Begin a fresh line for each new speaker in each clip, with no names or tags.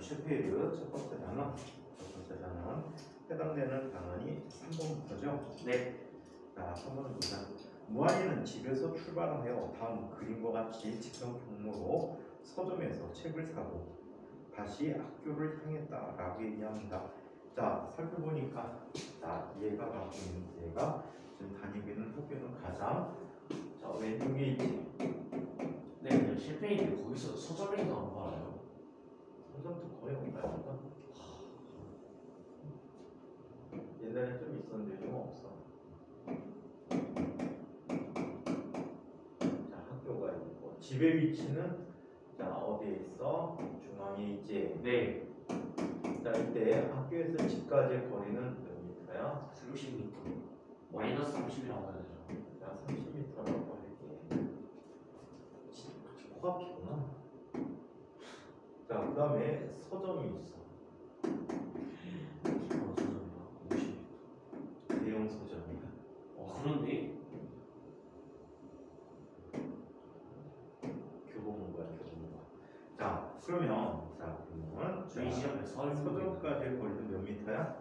슈페이드 첫 번째 단원 해당되는 단원이 3번부터죠?
네.
자, 3번을 보자. 무한이는 집에서 출발하여 다음 그림과 같이 직선 경로로 서점에서 책을 사고 다시 학교를 향했다라고 얘기합니다. 자, 살펴보니까 자, 얘가 갖고 있는 얘가 지금 다니고 있는 학교는 가장 자, 왼쪽에 있지.
네, 근데 실패인데 거기서 서점에서 안 팔아요.
서점도 거의 없다니까. 옛날에 좀 있었는데 요즘 없어. 자, 학교가 있고 집의 위치는 자, 어디에 있어? 중앙에 있지.
네.
자, 이때 학교에서 집까지의 거리는 몇 미터야?
30m. 마이너스 30이라고 해야 되죠.
자, 30m라고 할게. 코앞이구나. 자, 그 다음에 서점이 있어.
서점이요? 50m.
대형 서점이야.
그런데?
교보문고야, 교보문고. 자, 그러면 자, 그러면
저희 시험에
서점까지의 거리는 몇 미터야?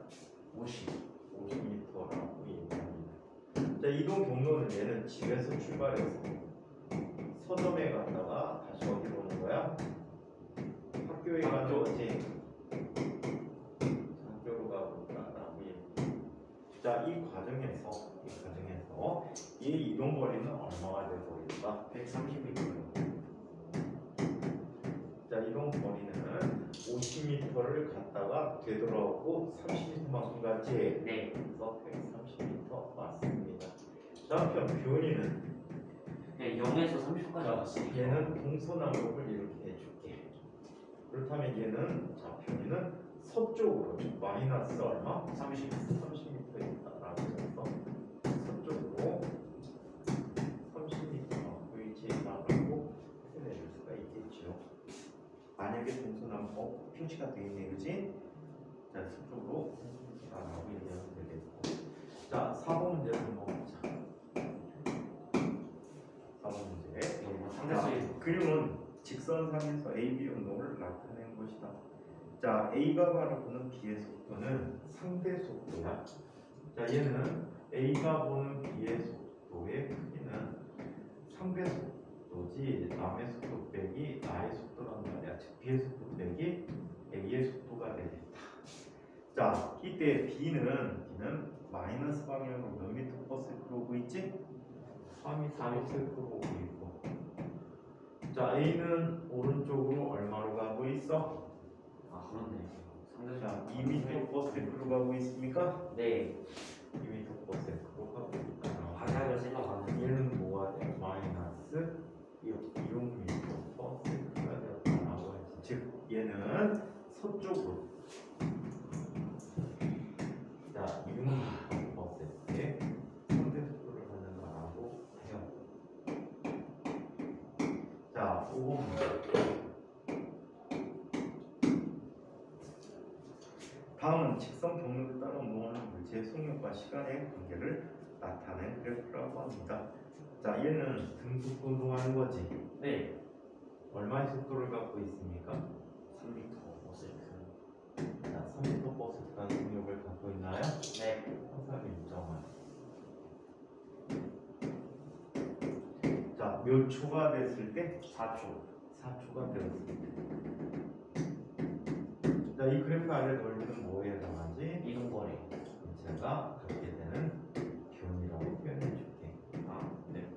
50m라고 얘기합니다. 자, 이동 경로는 얘는 집에서 출발해서 서점에 갔다가 다시 어디로 오는 거야? 학교에 가는 거지. 학교로 가고 있다라고 얘기해. 자, 이 과정에서 이 이동 거리는 얼마가 돼 보일까?
130m요.
자, 이동 거리는 50m를 갔다가 되돌아오고 30m만큼 갔지.
네.
그래서 130m 맞습니다. 다음 변이는
네, 0에서 30까지 왔으니까.
얘는 동서남북을 이렇게 해줄게. 그렇다면 얘는 자, 변이는 서쪽으로 마이너스 얼마? 30m 있다라고 해서 서쪽으로 30m 위치에 있다라고 표현해줄 수가 있겠죠. 만약에 동서남북 표시가 되어 있네, 그지? 자, 서쪽으로 30m라고 얘기하면 되겠고. 자, 4번 문제 한번 보자. 4번 문제. 자, 그림은 직선상에서 A, B 운동을 나타낸 것이다. 자, A가 바라보는 B의 속도는 상대 속도야. 자, 얘는 A가 보는 B의 속도의 크기는 상대 속도지 남의 속도 빼기 나의 속도란 말이야. 즉 B의 속도 빼기 A의 속도가 되겠다. 자, 이때 B는 마이너스 방향으로 몇 미터 퍼 세컨드 오고 있지? 4미터 퍼 세컨드 오고 있고. 자, A는 오른쪽으로 얼마로 가고 있어?
아, 그렇네.
자, 2m 퍼 세컨드 가고 있습니까?
네.
2m 퍼 세컨드 가고 있다.
방향을 생각 안 했는데.
얘는 뭐가 돼? 마이너스 6m 퍼 세컨드가 되었다라고 해서 즉 얘는 서쪽으로 자, 6m 퍼 세컨드에 상대 속도를 갖는다라고 해요. 자, 5번 문제. 다음은 직선 경로를 따라 운동하는 물체의 속력과 시간의 관계를 나타낸 그래프라고 합니다. 자, 얘는 등속도 운동하는 거지.
네.
얼마의 속도를 갖고 있습니까?
3m 버스트.
자, 3m 버스트라는 속력을 갖고 있나요?
네.
항상 일정한. 자, 몇 초가 됐을 때?
4초.
4초가 되었을 때. 자, 이 그래프 아래 넓이는 뭐에 해당하지?
이동거리.
제가 갖게 되는 기온이라고 표현해 줄게.
아, 네.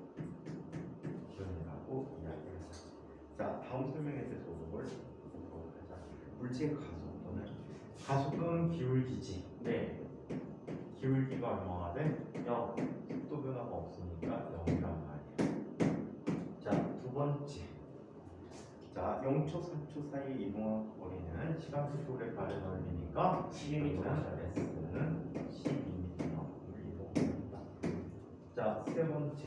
기온이라고 이야기하자. 자, 다음 설명에 대해서 뭘 보도록 하자. 물체의 가속도는 기울기지.
네.
기울기가 얼마가 돼?
0.
속도 변화가 없으니까 0이란 말이야. 자, 두 번째. 자, 0초, 3초 사이에 이동한 거리는 시간 속도의 발의 넓이니까
12m.
S는 12m를 이동합니다. 자, 세 번째.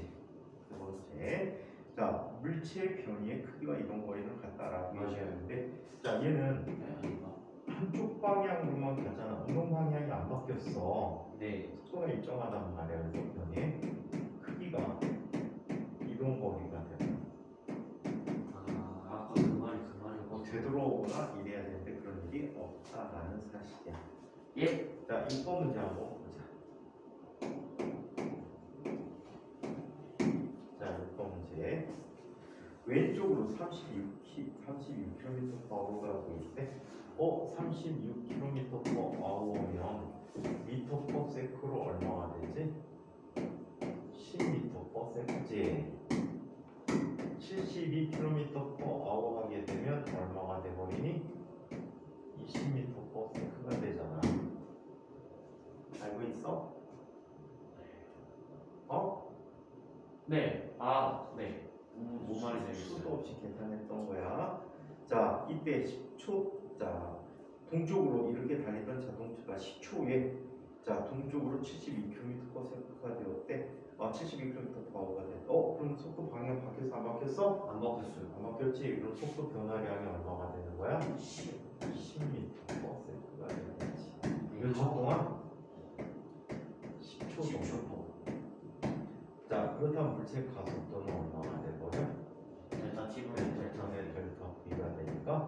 자, 물체의 변이의 크기와 이동 거리는 같다라고 얘기하는데, 자, 얘는 한쪽 방향으로만 가잖아. 운동 방향이 안 바뀌었어.
네.
속도가 일정하단 말이야. 그래서 변의 크기가 이동 거리가 되는.
아, 아까 그 말이
되돌아오거나 이래야 되는데 그런 일이 있다라는 사실이야.
예.
자, 6번 문제 한번 보자. 자, 6번 문제. 왼쪽으로 36km/h로 가고 있대. 36km/h면 m/s로 얼마가 되지? 10m/s지. 72km/h 하게 되면 얼마가 돼버리니? 20m/s가 되잖아. 알고 있어? 어?
네. 아, 네. 뭔 말인지
수도
알겠어요.
없이 계산했던 거야. 자, 이때 10초. 자, 동쪽으로 이렇게 달리던 자동차가 10초에 자, 동쪽으로 72km/s가 되었대. 72km/h가 됐다. 그럼 속도 방향 바뀌었어? 안 바뀌었어?
안 바뀌었어요.
안 바뀌었지? 그럼 속도 변화량이 얼마가 되는 거야? 10m/s가 되는 거지. 몇 초 동안? 10초 동안.
10초 동.
자, 그렇다면 물체 가속도는 얼마가 돼버려?
델타 T분의 델타.
델타의 델타 V가 되니까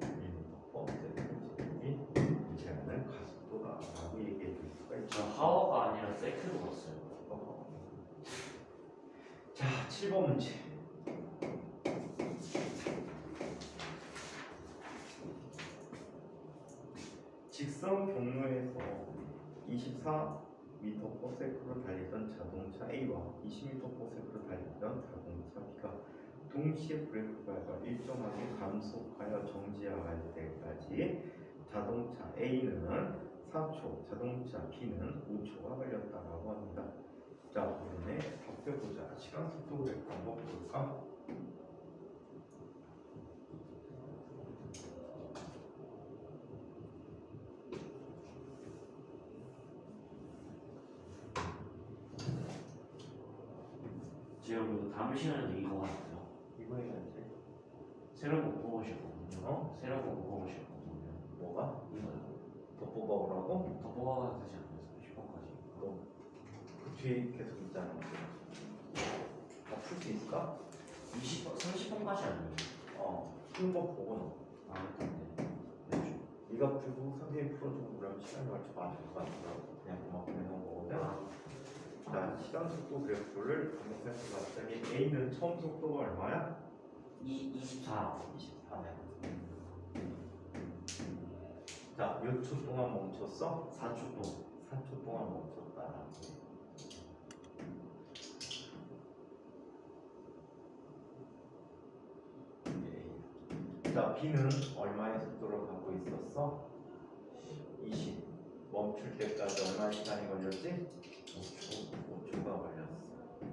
1m/s이 물체는 가속도다라고 얘기해 줄 수가 있죠.
저 하워가 아니라 세크로 봤어요.
자, 7번 문제. 직선 경로에서 24m/s로 달리던 자동차 A와 20m/s로 달리던 자동차 B가 동시에 브레이크 밟아 일정하게 감속하여 정지할 때까지 자동차 A는 4초, 자동차 B는 5초가 걸렸다라고 합니다. 자, 그러면 답해보자. 시간 속도 그래프 한번 볼까?
제가 그리고 다음 시간에도 이거 같아요.
이거 해야지.
새로운 거 뽑으셨거든요.
어?
새로운 거 뽑으셨거든요.
뭐가?
이거요.
더 뽑아오라고?
더 뽑아가 되지 않나요? 10번까지.
너 그 뒤에 계속 있잖아. 풀 수 있을까?
20번, 30번까지 아니에요?
푸는 거 보고 넣어.
아, 일단 네.
네가 풀고 선생님 풀어주고 그러면 시간이 얼추 맞을 것 같더라고. 그냥 그만큼 해놓은 거거든. 자, 시간 속도 그래프를 반복해서 봤더니 A는 처음 속도가 얼마야?
24.
24네. 자, 몇 초 동안 멈췄어?
4초 동.
4초 동안 멈췄다. 자, B는 얼마의 속도로 가고 있었어? 20. 멈출 때까지 얼마의 시간이 걸렸지? 5초가 걸렸어.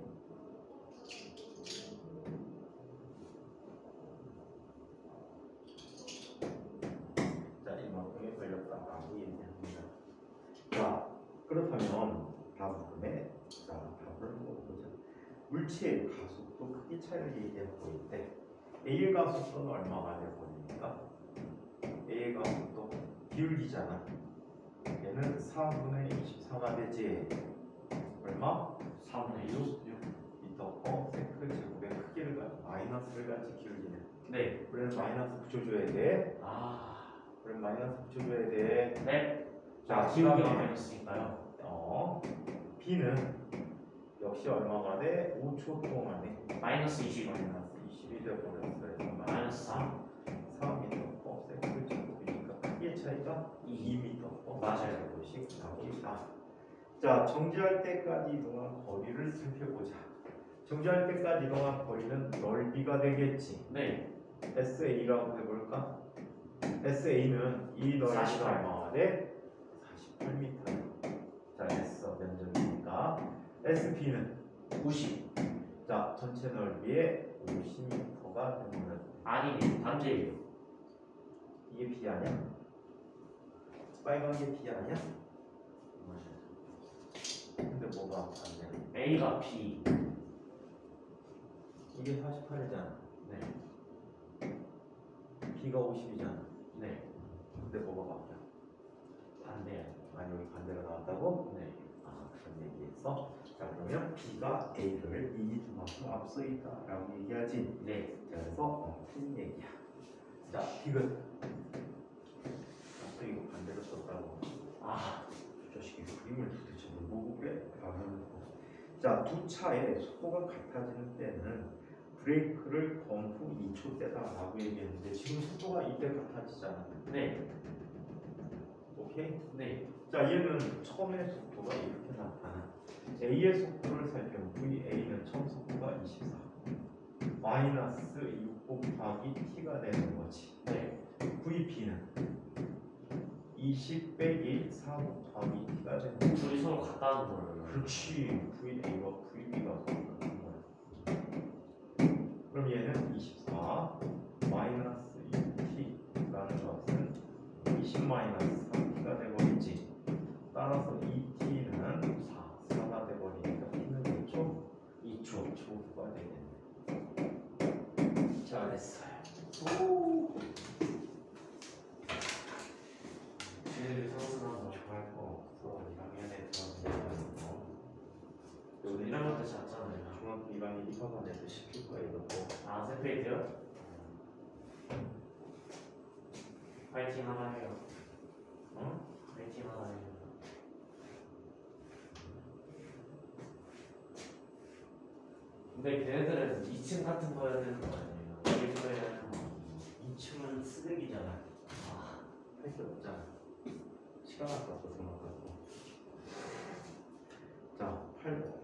자, 이만큼이 걸렸다라고 얘기합니다. 자, 그렇다면 다음에 자, 답을 한번 보자. 물체의 가속도 크기 차이를 얘기하고 있대. A의 가속도는 얼마가 되버립니까? A의 가속도 기울기잖아. 얘는 4분의 24가 되지. 얼마?
4분의 6.
m/s 제곱의 크기를 마이너스를 같이 기울기네.
네.
그래서 마이너스 붙여줘야 돼.
아.
그럼 마이너스 붙여줘야 돼.
네.
자,
기울기가
그다음에
마이너스니까요.
B는 역시 얼마가 돼? 5초 동안에
마이너스 20.
마이너스 20이 되어버렸어요.
마이너스 3.
4m/s 제곱이니까 크기의 차이가 2m/s
맞아요.
제곱씩 나옵니다. 자, 정지할 때까지 이동한 거리를 살펴보자. 정지할 때까지 이동한 거리는 넓이가 되겠지.
네.
SA라고 해볼까? SA는 이 넓이가
48.
얼마가 돼? 48m. 자, S 면적이니까 SP는
90.
자, 전체 넓이의 50m가 되는.
아니네. 반대예요.
이게 B 아니야? 빨간 게 B 아니야?
맞아요.
근데 뭐가 안 돼?
A가 B.
이게 48이잖아.
네.
B가 50이잖아.
네.
근데 뭐가 바뀌어?
반대야.
아, 여기 반대로 나왔다고?
네.
그런 얘기했어. 자, 그러면 B가 A를 이만큼 앞서 있다라고 얘기하지.
네.
자, 그래서 틀린 얘기야. 자, B는 또 이거 썼다고.
아,
저 자식이 그림을 도대체 뭘 보고 그래? 자, 두 차의 속도가 같아지는 때는 브레이크를 건 후 2초 때다라고 얘기했는데 지금 속도가 이때 같아지잖아.
네,
오케이?
네.
자, 얘는 처음의 속도가 이렇게 나타나. A의 속도를 살펴보면 VA는 처음 속도가 24 마이너스 6 곱하기 T가 되는 거지.
네.
VP는 20 빼기 4 곱하기 T가 되는 거지.
둘이 서로 같다는 거예요.
그렇지. VA와 VB가 같은 거야. 그럼 얘는 24 마이너스 2T라는 것은 20 마이너스 3T가 되버리지. 따라서 2T는 4가 되버리니까 T는 몇 초? 2초. 2초가 되겠네. 잘했어요. 오.
제일 상승하고
좋아할 거 없어. 1학년에 들어가면
저 1학년 때 잤잖아요.
중학교 1학년 입학반에도 시킬 거야 이거.
아, 세페이드요? 파이팅 하나 해요.
어?
파이팅 하나 해요. 근데 걔네들은 2층 같은 거 해야 되는 거 아니에요? 1층 해야 되는 거 아니에요?
2층은 쓰레기잖아.
아,
할 게 없잖아. 시간 아깝고 돈 아깝고. 자, 8번.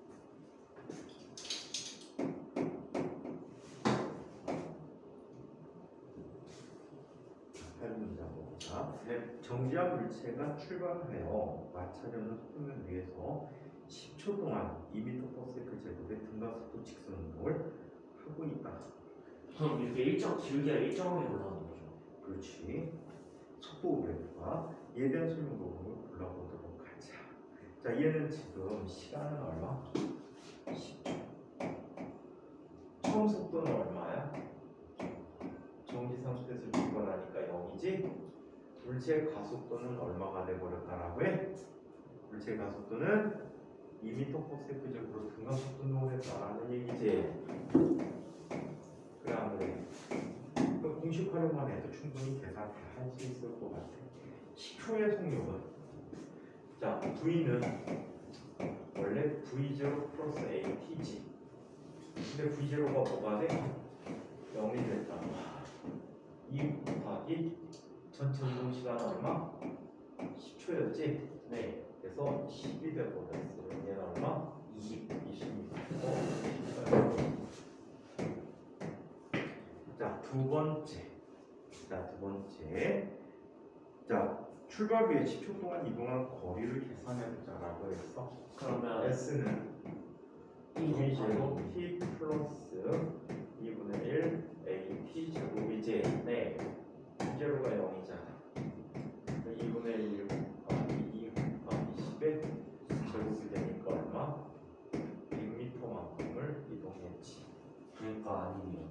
8문장 보자. 정지한 물체가 출발하여 마찰하는 속도를 위해서 10초 동안 2m/s 제곱의 등가속도 직선 운동을 하고 있다.
그럼 이렇게 일정, 길게 일정하게 올라가는 거죠?
그렇지. 속도 그래프가 얘에 대한 설명 부분을 골라보도록 하자. 자, 얘는 지금 시간은 얼마? 10초. 처음 속도는 얼마야? 정지상 스페이스를 주관하니까 0이지? 물체의 가속도는 얼마가 돼버렸다라고 해? 물체의 가속도는 2m/s 제곱으로 등가속도 운동을 했다라는 얘기지. 그래 안 그래? 그 공식 활용만 해도 충분히 계산 다 할 수 있을 것 같아. 10초의 속력은 자 V는 원래 V0 플러스 AT지. 근데 V0가 뭐가 돼? 0이 됐다. 2 곱하기 전체 운동 시간은 얼마? 10초였지?
네.
그래서 10이 되버렸어. 얘는 얼마? 20. 자, 두 번째. 자, 출발 후에 10초 동안 이동한 거리를 계산해보자라고 했어.
그러면
S는 V0 T 플러스 2분의 1 AT 제곱이지.
네.
V0가 0이잖아. 2분의 1 곱하기 2 곱하기 10의 제곱이 되니까 얼마? 100m만큼을 이동했지.
그러니까 아니에요.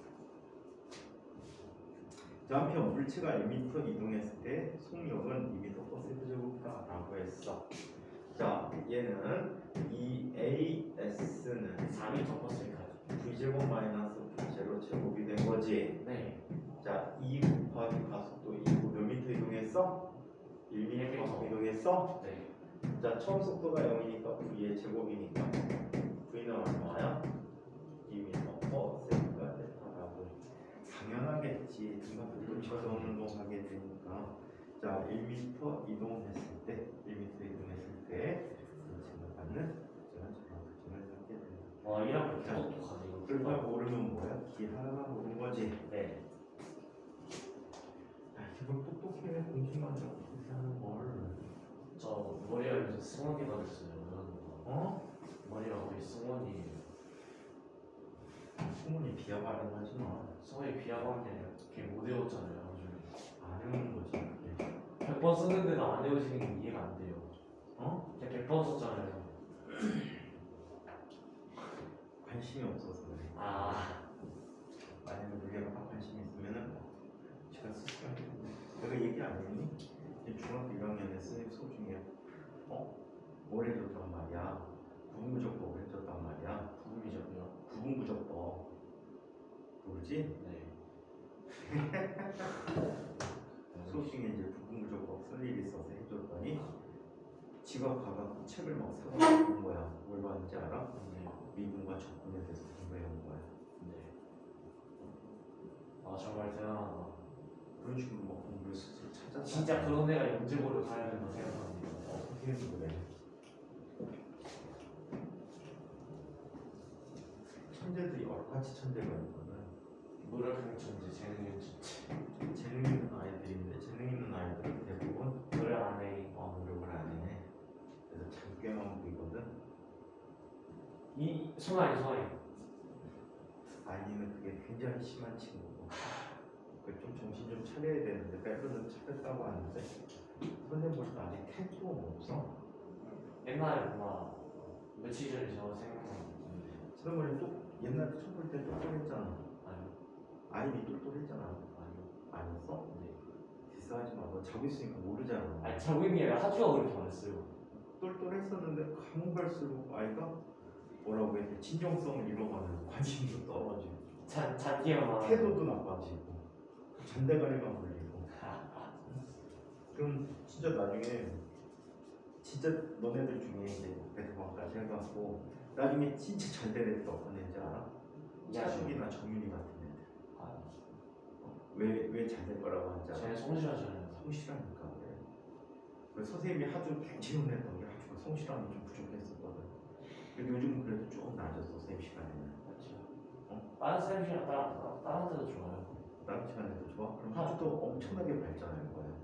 자, 한편 물체가 1m 이동했을 때 속력은 2m/s 제곱이다라고 했어. 자, 얘는 이 AS는
4m/s까지.
V 제곱 마이너스 V0 제곱이 된 거지.
네.
자, 2 곱하기 가속도 2고 몇 미터 이동했어? 1m 이동했어?
네.
자, 처음 속도가 0이니까 V의 제곱이니까 V는 얼마야? 2m/s가 됐다라고. 당연하겠지. 등가속도 직선 운동하게 되니까. 자, 1m 이동했을 때 물체가 받는 특정한 전방 특징을 갖게 된다.
와, 이랑 똑똑하네. 이거.
그걸 모르면 뭐야? 기 하나만 모르는 거지.
네.
기분 똑똑해. 공식만 어떻게 하는 걸.
저 머리가 승원이가 됐어요.
어?
머리가 거의 승원이에요.
소문이 비하 발언하지 마.
승원이 비하하는 게 아니라 걔 못 외웠잖아요.
안 해오는 거지. 그게.
100번 썼는데도 안 외우시는 게 이해가 안 돼요.
어?
걔 100번 썼잖아요.
관심이 없어서 그래.
아,
만약에 우리가 막 관심이 있으면은 제가 스스로 내가 얘기 안 했니? 이제 중학교 1학년에 선생님 수업 중에 뭘 해줬단 말이야? 구분구조법을 해줬단 말이야.
부금이죠요.
구분구조법 모르지?
네.
수업 중에 이제 부분구조법 쓸 일이 있어서 해줬더니 지가 가갖고 책을 막 사서 본 거야. 뭘 봤는지 알아?
네.
미분과 적분에 대해서 공부해 온 거야.
네. 아 정말 대단하다.
그런 식으로 막 공부를 스스로 찾아서
진짜 그런 애가 영재고를 가야 된다고 생각합니다.
어떻게 해서 그래? 천재들이 여러 가지 천재가 있거든.
노력형 천재, 재능형 천재.
재능 있는 아이들인데 재능 있는 아이들은 대부분
노력 안 해.
노력을 안 해. 그래서 작게만 보이거든.
이 소나이.
아이는 그게 굉장히 심한 친구고. 좀 정신 좀 차려야 되는데 빼고는 차렸다고 하는데 선생님 볼 때 아직 태도 없어.
옛날에 뭔가 며칠 전에 저 생각나는데
선생님이 또 옛날에 처음 볼 때 똘똘했잖아.
아니요.
아이니 똘똘했잖아.
아니요.
아니었어?
네.
뒷사하지 마. 너 자고 있으니까 모르잖아.
아니 자고 있는 애가 하주가 그렇게 말했어요.
똘똘했었는데 가면 갈수록 아이가 뭐라고 해야 돼? 진정성을 잃어가는 관심도 떨어지고
자기야만.
태도도 나빠지고 잔대가리만 걸리고. 그럼 진짜 나중에 진짜 너네들 중에 이제 배트방까지 해갖고 나중에 진짜 잘 된 애들 어떤 애인지 알아? 차숙이나 정윤이 같은 애들. 왜 잘 될 거라고 하는지 알아?
쟤는 성실하잖아요.
성실하니까 그래. 그래서 선생님이 하주 개치훈했던 게 하주가 성실함이 좀 부족했었거든. 근데 요즘은 그래도 조금 나아졌어 쌤 시간에는.
그렇죠. 다른 쌤 시간 다른 데도 좋아요.
다른 시간에도 좋아? 그럼 하주도 엄청나게 발전할 거야.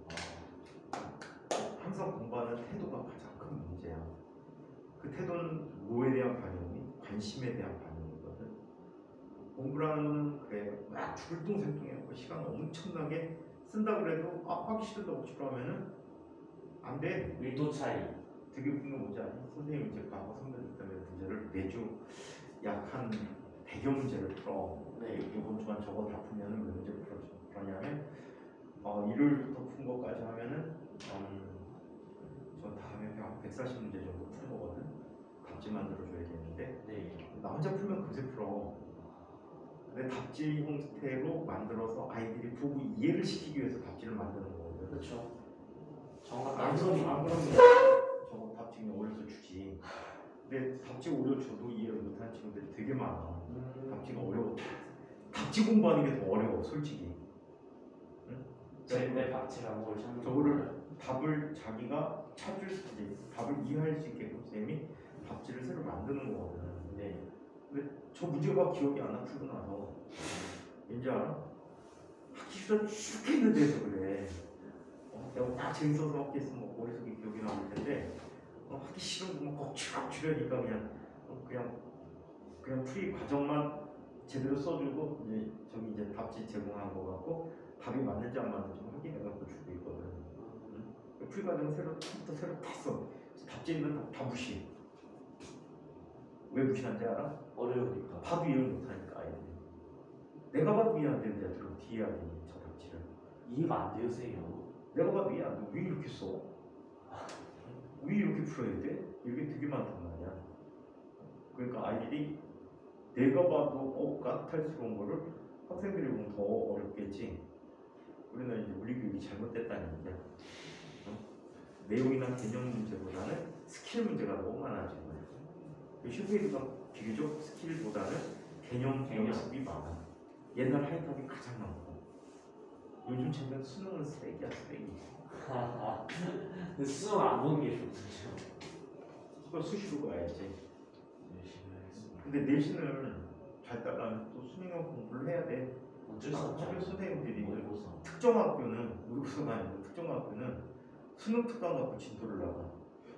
항상 공부하는 태도가 가장 큰 문제야. 그 태도는 뭐에 대한 반영이? 관심에 대한 반영이거든. 공부라는 거는 그래 막 출동생동해갖고 시간 엄청나게 쓴다 그래도 하기 싫은데 억지로 하면은 안 돼.
밀도 차이.
되게 웃긴 거 뭔지 아니? 선생님이 이제 과거 선배들 때문에 문제를 매주 약 한 100여 문제를 풀어.
네.
이번 주간 저거 다 풀면은 몇 문제 풀었냐면 일요일부터 푼 것까지 하면은 저 다음에 한 140문제 정도 푸는 거거든. 답지 만들어줘야 되는데
네.
나 혼자 풀면 금세 풀어. 근데 답지 형태로 만들어서 아이들이 보고 이해를 시키기 위해서 답지를 만드는 거거든.
그렇죠. 정확한
안
소리.
그러면 저거 답지 그냥 올려서 주지. 근데 답지 올려줘도 이해를 못하는 친구들이 되게 많아. 답지가 어려워. 답지 공부하는 게 더 어려워 솔직히. 응?
내 박치랑 뭘 찾는
저거를 답을 자기가 찾을 수 있게, 답을 이해할 수 있게끔 쌤이 답지를 새로 만드는 거거든.
네.
근데 저 문제가 기억이 안 나 풀고 나서 왠지 알아? 하기 싫어 죽겠는데서 그래. 내가 다 재밌어서 했겠으면 뭐 머릿속에 기억이 나올 텐데 하기 싫은 거만 꼭 줄여니까 그냥 풀이 과정만 제대로 써주고 이제 답지 제공한 거 같고 답이 맞는지 안 맞는지 확인해갖고 주고 있거든. 풀이 과정 처음부터 새로 다 써. 답지 있는 다 무시. 왜 무시한지 알아?
어려우니까.
봐도 이해를 못하니까 아이들이. 내가 봐도 이해 안 되는데 애들은 어떻게 이해하겠니 저 답지를.
이해가 안 되세요.
내가 봐도 이해 안 돼. 왜 이렇게 써? 왜 이렇게 풀어야 돼? 이게 되게 많단 말이야. 그러니까 아이들이 내가 봐도 까탈스러운 거를 학생들이 보면 더 어렵겠지. 우리는 이제 우리 교육이 잘못됐다는 얘기야. 내용이나 개념 문제보다는 스킬 문제가 너무 많아진 거야. 슈페이드가 비교적 스킬보다는 개념 연습이 많아. 옛날 하이탑이 가장 많고 요즘 쟤는 수능은 쓰레기야 쓰레기.
근데 수능 안 보는 게 좋죠.
그걸 수시로 가야지.
열심히 하겠습니다.
근데 내신을 잘 따라하면 또 수능형 공부를 해야 돼.
어쩔 수 없죠.
학교 선생님들이
모의고사.
특정 학교는 모의고사가 아니고 특정 학교는 수능 특강 갖고 진도를 나가.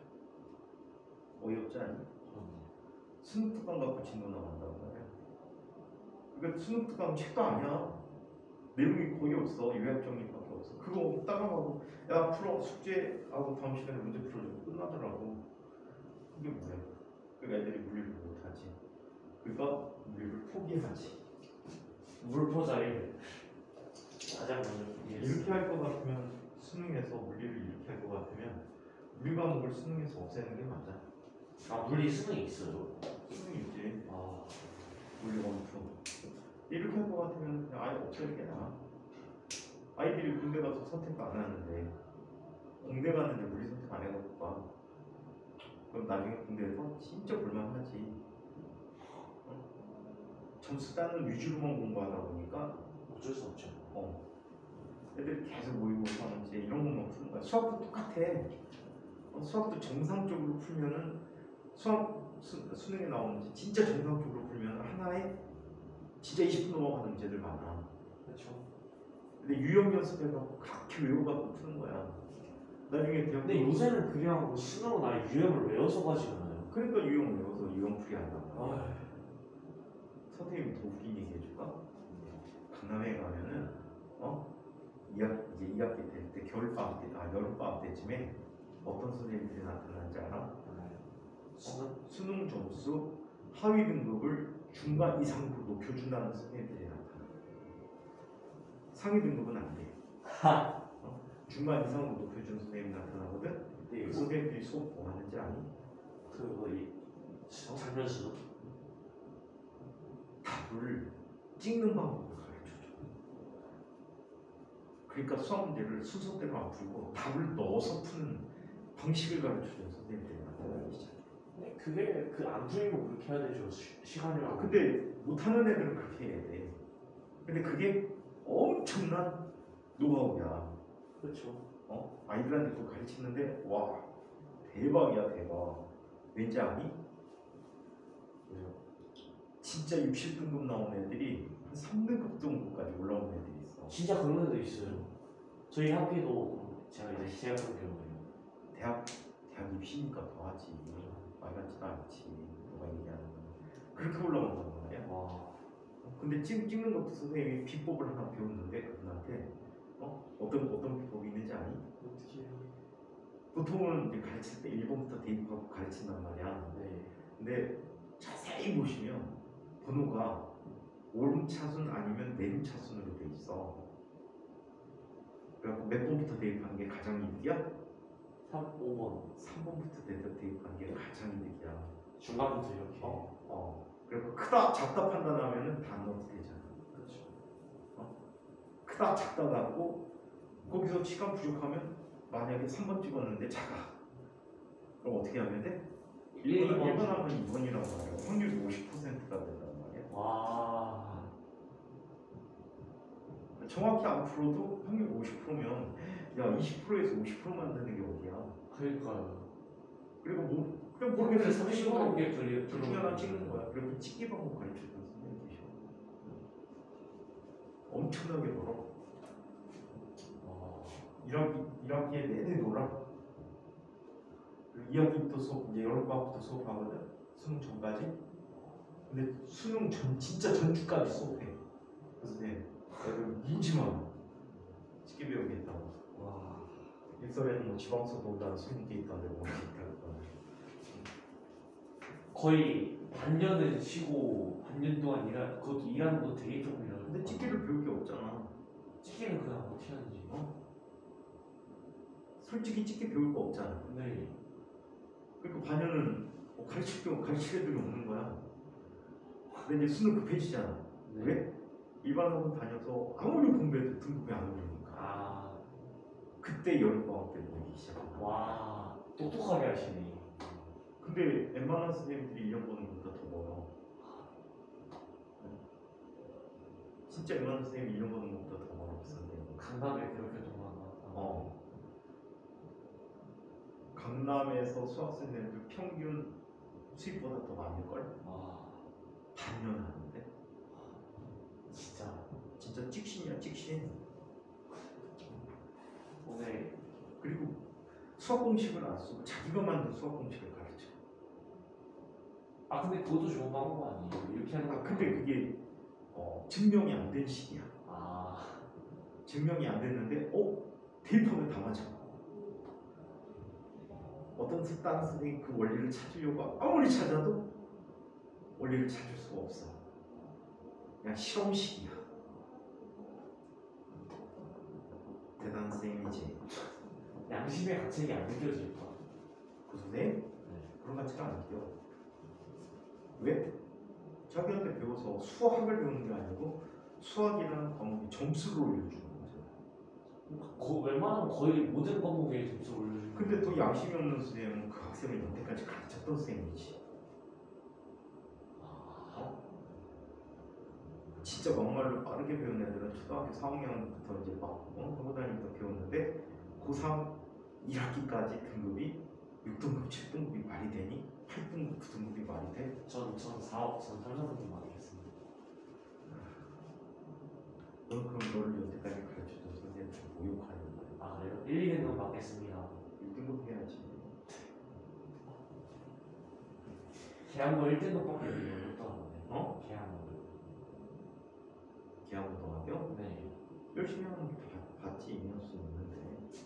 어이없지 않니? 수능 특강 갖고 진도 나간다고 말이야. 그러니까 수능 특강 책도 아니야. 내용이 거의 없어. 요약 정리밖에 없어. 그거 따라가고 야 풀어 숙제하고 다음 시간에 문제 풀어주고 끝나더라고. 그게 뭐야? 그러니까 애들이 물리를 못하지. 그러니까 물리를 포기하지.
물포자리 가장 먼저 포기했어요.
이렇게 할 것 같으면 수능에서 물리를 이렇게 할 것 같으면 물리 과목을 수능에서 없애는 게 맞아.
아 물리 수능이 있어요.
수능이 있지.
아
물리 원투. 이렇게 할 것 같으면 그냥 아예 없애는 게 나아. 아이들이 군대 가서 선택도 안 하는데 공대 가는데 물리 선택 안 해갖고 봐. 그럼 나중에 군대에서 진짜 볼만하지. 점수 따는 위주로만 공부하다 보니까
어쩔 수 없죠.
애들이 계속 모의고사 문제 이런 것만 푸는 거야. 수학도 똑같아. 수학도 정상적으로 풀면은 수능에 나오는 문제 진짜 정상적으로 풀면 하나에 진짜 20분 넘어가는 문제들 많아.
그렇죠.
근데 유형 연습해갖고 그렇게 외워갖고 푸는 거야. 나중에 대학
근데 요새는 그냥 뭐 수능이나 유형을 외워서 가지잖아요.
그러니까 유형 외워서 유형 풀이 한단 말이야.
아,
선생님이 더 웃긴 얘기 해줄까? 강남에 가면은 이제 2학기 때 겨울방학 때, 여름방학 때쯤에 어떤 선생님들이 나타나는지 알아? 수능 점수 하위 등급을 중간 이상으로 높여준다는 선생님들이 나타나. 상위 등급은 안 돼. 중간 이상으로 높여준 선생님이 나타나거든. 근데 그 선생님들이 수업 뭐 하는지 아니?
그거 장면수
답을 찍는 방법을 가르쳐줘. 그러니까 수학 문제를 순서대로 안 풀고 답을 넣어서 푸는 방식을 가르쳐주는 선생님들이 나타나기 시작해.
그게 그 안 풀리면 그렇게 해야 되죠. 시간이랑.
근데 못하는 애들은 그렇게 해야 돼. 근데 그게 엄청난 노하우야.
그렇죠.
아이들한테 그거 가르치는데 와 대박이야 대박. 왠지 아니?
왜요?
진짜 60등급 나온 애들이 한 3등급 정도까지 올라오는 애들이 있어.
진짜 그런 애도 있어요. 저희 학교도 제가 이제 재학생 경우에요.
대학 입시니까 더하지. 말 같지도 않지. 누가 얘기하는 거. 그렇게 올라온단 말이야.
와.
근데 찍는 것도 선생님이 비법을 하나 배웠는데 그분한테 어떤 비법이 있는지 아니?
어떻게 해요?
보통은 이제 가르칠 때 1번부터 대입하고 가르친단 말이야.
네.
근데 자세히 보시면 번호가 오름차순 아니면 내림차순으로 돼 있어. 그래갖고 몇 번부터 대입하는 게 가장 이득이야?
5번.
3번부터 대입하는 게 가장 이득이야.
중간부터 이렇게.
그리고 크다 작다 판단하면은 다 넣어도 되잖아.
그렇죠.
크다 작다 갖고 거기서 시간 부족하면 만약에 3번 찍었는데 작아. 그럼 어떻게 하면 돼? 1번 하면 2번이라고 말이야. 확률이 50%가 된단 말이야.
와.
정확히 안 풀어도 확률 50%면 야 20%에서 50% 만드는 게 어디야?
그러니까요.
그리고 그냥 모르겠어.
30번 게
둘 중에 하나 찍는 거야. 그리고 찍기 방법 가르쳐주는 선생님 계셔. 엄청나게 벌어. 1학기에 내내 놀아. 2학기부터 수업, 이제 여름방학부터 수업하거든. 수능 전까지. 근데 수능 진짜 전주까지 수업해. 그래서 애들 민지만 쉽게 배우겠다고.
와.
일설에는 뭐 지방서도 온다는 소문 게 있던데 뭐
거의 반년을 쉬고 반년 동안 그것도 일하는 거 되게 조금 일하는.
근데 찍기를 배울 게 없잖아.
찍기는 그냥 어떻게 하는지.
솔직히 찍기 배울 거 없잖아.
네.
그러니까 반년은 가르칠 애들이 없는 거야. 근데 이제 수능 급해지잖아.
네.
왜? 일반 학원 다녀서 아무리 공부해도 등급이 안 오르니까. 그때 여름방학 때 모이기 시작한다.
와, 똑똑하게 하시네.
근데 웬만한 선생님들이 1년 보는 것보다 더 멀어. 진짜 웬만한 선생님이 1년 보는 것보다 더 멀어. 선생님.
강남에 그렇게 동안.
강남에서 수학 선생님들 평균 수입보다 더 많을걸? 반년 하는데? 진짜 찍신이야 찍신.
오늘
그리고 수학 공식을 안 쓰고 자기가 만든 수학 공식을 가르쳐.
근데 그것도 좋은 방법 아니에요? 이렇게 하는 거.
근데 그게 증명이 안 된 식이야. 증명이 안 됐는데 대입하면 다 맞아. 다른 선생님이 그 원리를 찾으려고 아무리 찾아도 원리를 찾을 수가 없어. 그냥 실험식이야. 대단한 선생님이지.
양심의 가책이 안 느껴질까?
그 선생님?
네.
그런 가치가 안 느껴. 왜? 자기한테 배워서 수학을 배우는 게 아니고 수학이라는 과목이 점수를 올려주는 거잖아.
웬만하면 거의 모든 과목에 점수 올려주는.
근데 또 양심이 없는 선생님은 그 학생을 여태까지 가르쳤던 선생님이지. 진짜 막말로 빠르게 배운 애들은 초등학교 4학년부터 이제 막 하고 다니면서 배웠는데 고3 1학기까지 등급이 6등급, 7등급이 말이 되니? 8등급, 9등급이 말이 돼?
전 3등급 맞겠습니다.
넌 그럼 너를 여태까지 가르쳐준 선생님을 모욕하는 거야.
아 그래요? 1, 2등급 맞겠습니다.
1등급 해야지.
계양고 1등급밖에 못하는데.
어?
계양고.
기하고등학교?
네.
열심히 하면 다 받지 인연수 있는데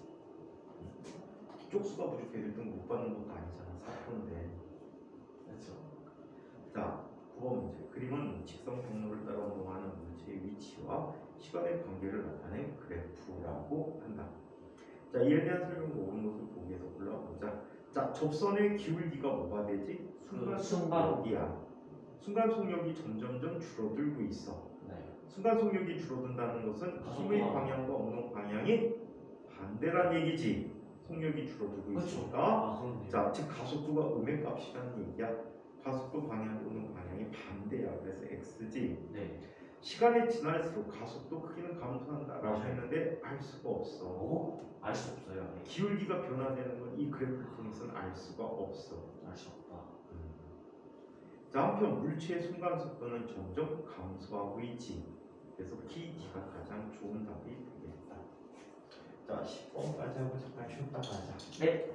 쪽수가 부족해 1등 못 받는 것도 아니잖아. 4%인데.
그렇죠.
자, 9번 문제. 그림은 직선 경로를 따라 운동하는 물체의 위치와 시간의 관계를 나타낸 그래프라고 한다. 자, 이에 대한 설명도 옳은 것을 보기 위해서 올라가보자. 자, 접선의 기울기가 뭐가 되지? 순간속력이야. 순간속력이 점점점 줄어들고 있어.
네.
순간속력이 줄어든다는 것은 힘의 방향과 운동 방향이 반대란 얘기지. 속력이 줄어들고
그렇죠.
있으니까.
아 그렇네요.
자, 즉 가속도가 음의 값이라는 얘기야. 가속도 방향 또는 방향이 반대야. 그래서 x지.
네.
시간이 지날수록 가속도 크기는 감소한다라고
맞아요.
했는데 알 수가 없어.
오? 알 수 없어요.
기울기가 변화되는 건 이 그래프를 통해서는 알 수가 없어.
알 수 없다.
자, 한편 물체의 순간 속도는 점점 감소하고 있지. 그래서 PD가 가장 좋은 답이 되겠다. 자, 10번까지 하고 잠깐 쉬었다 가자.
네.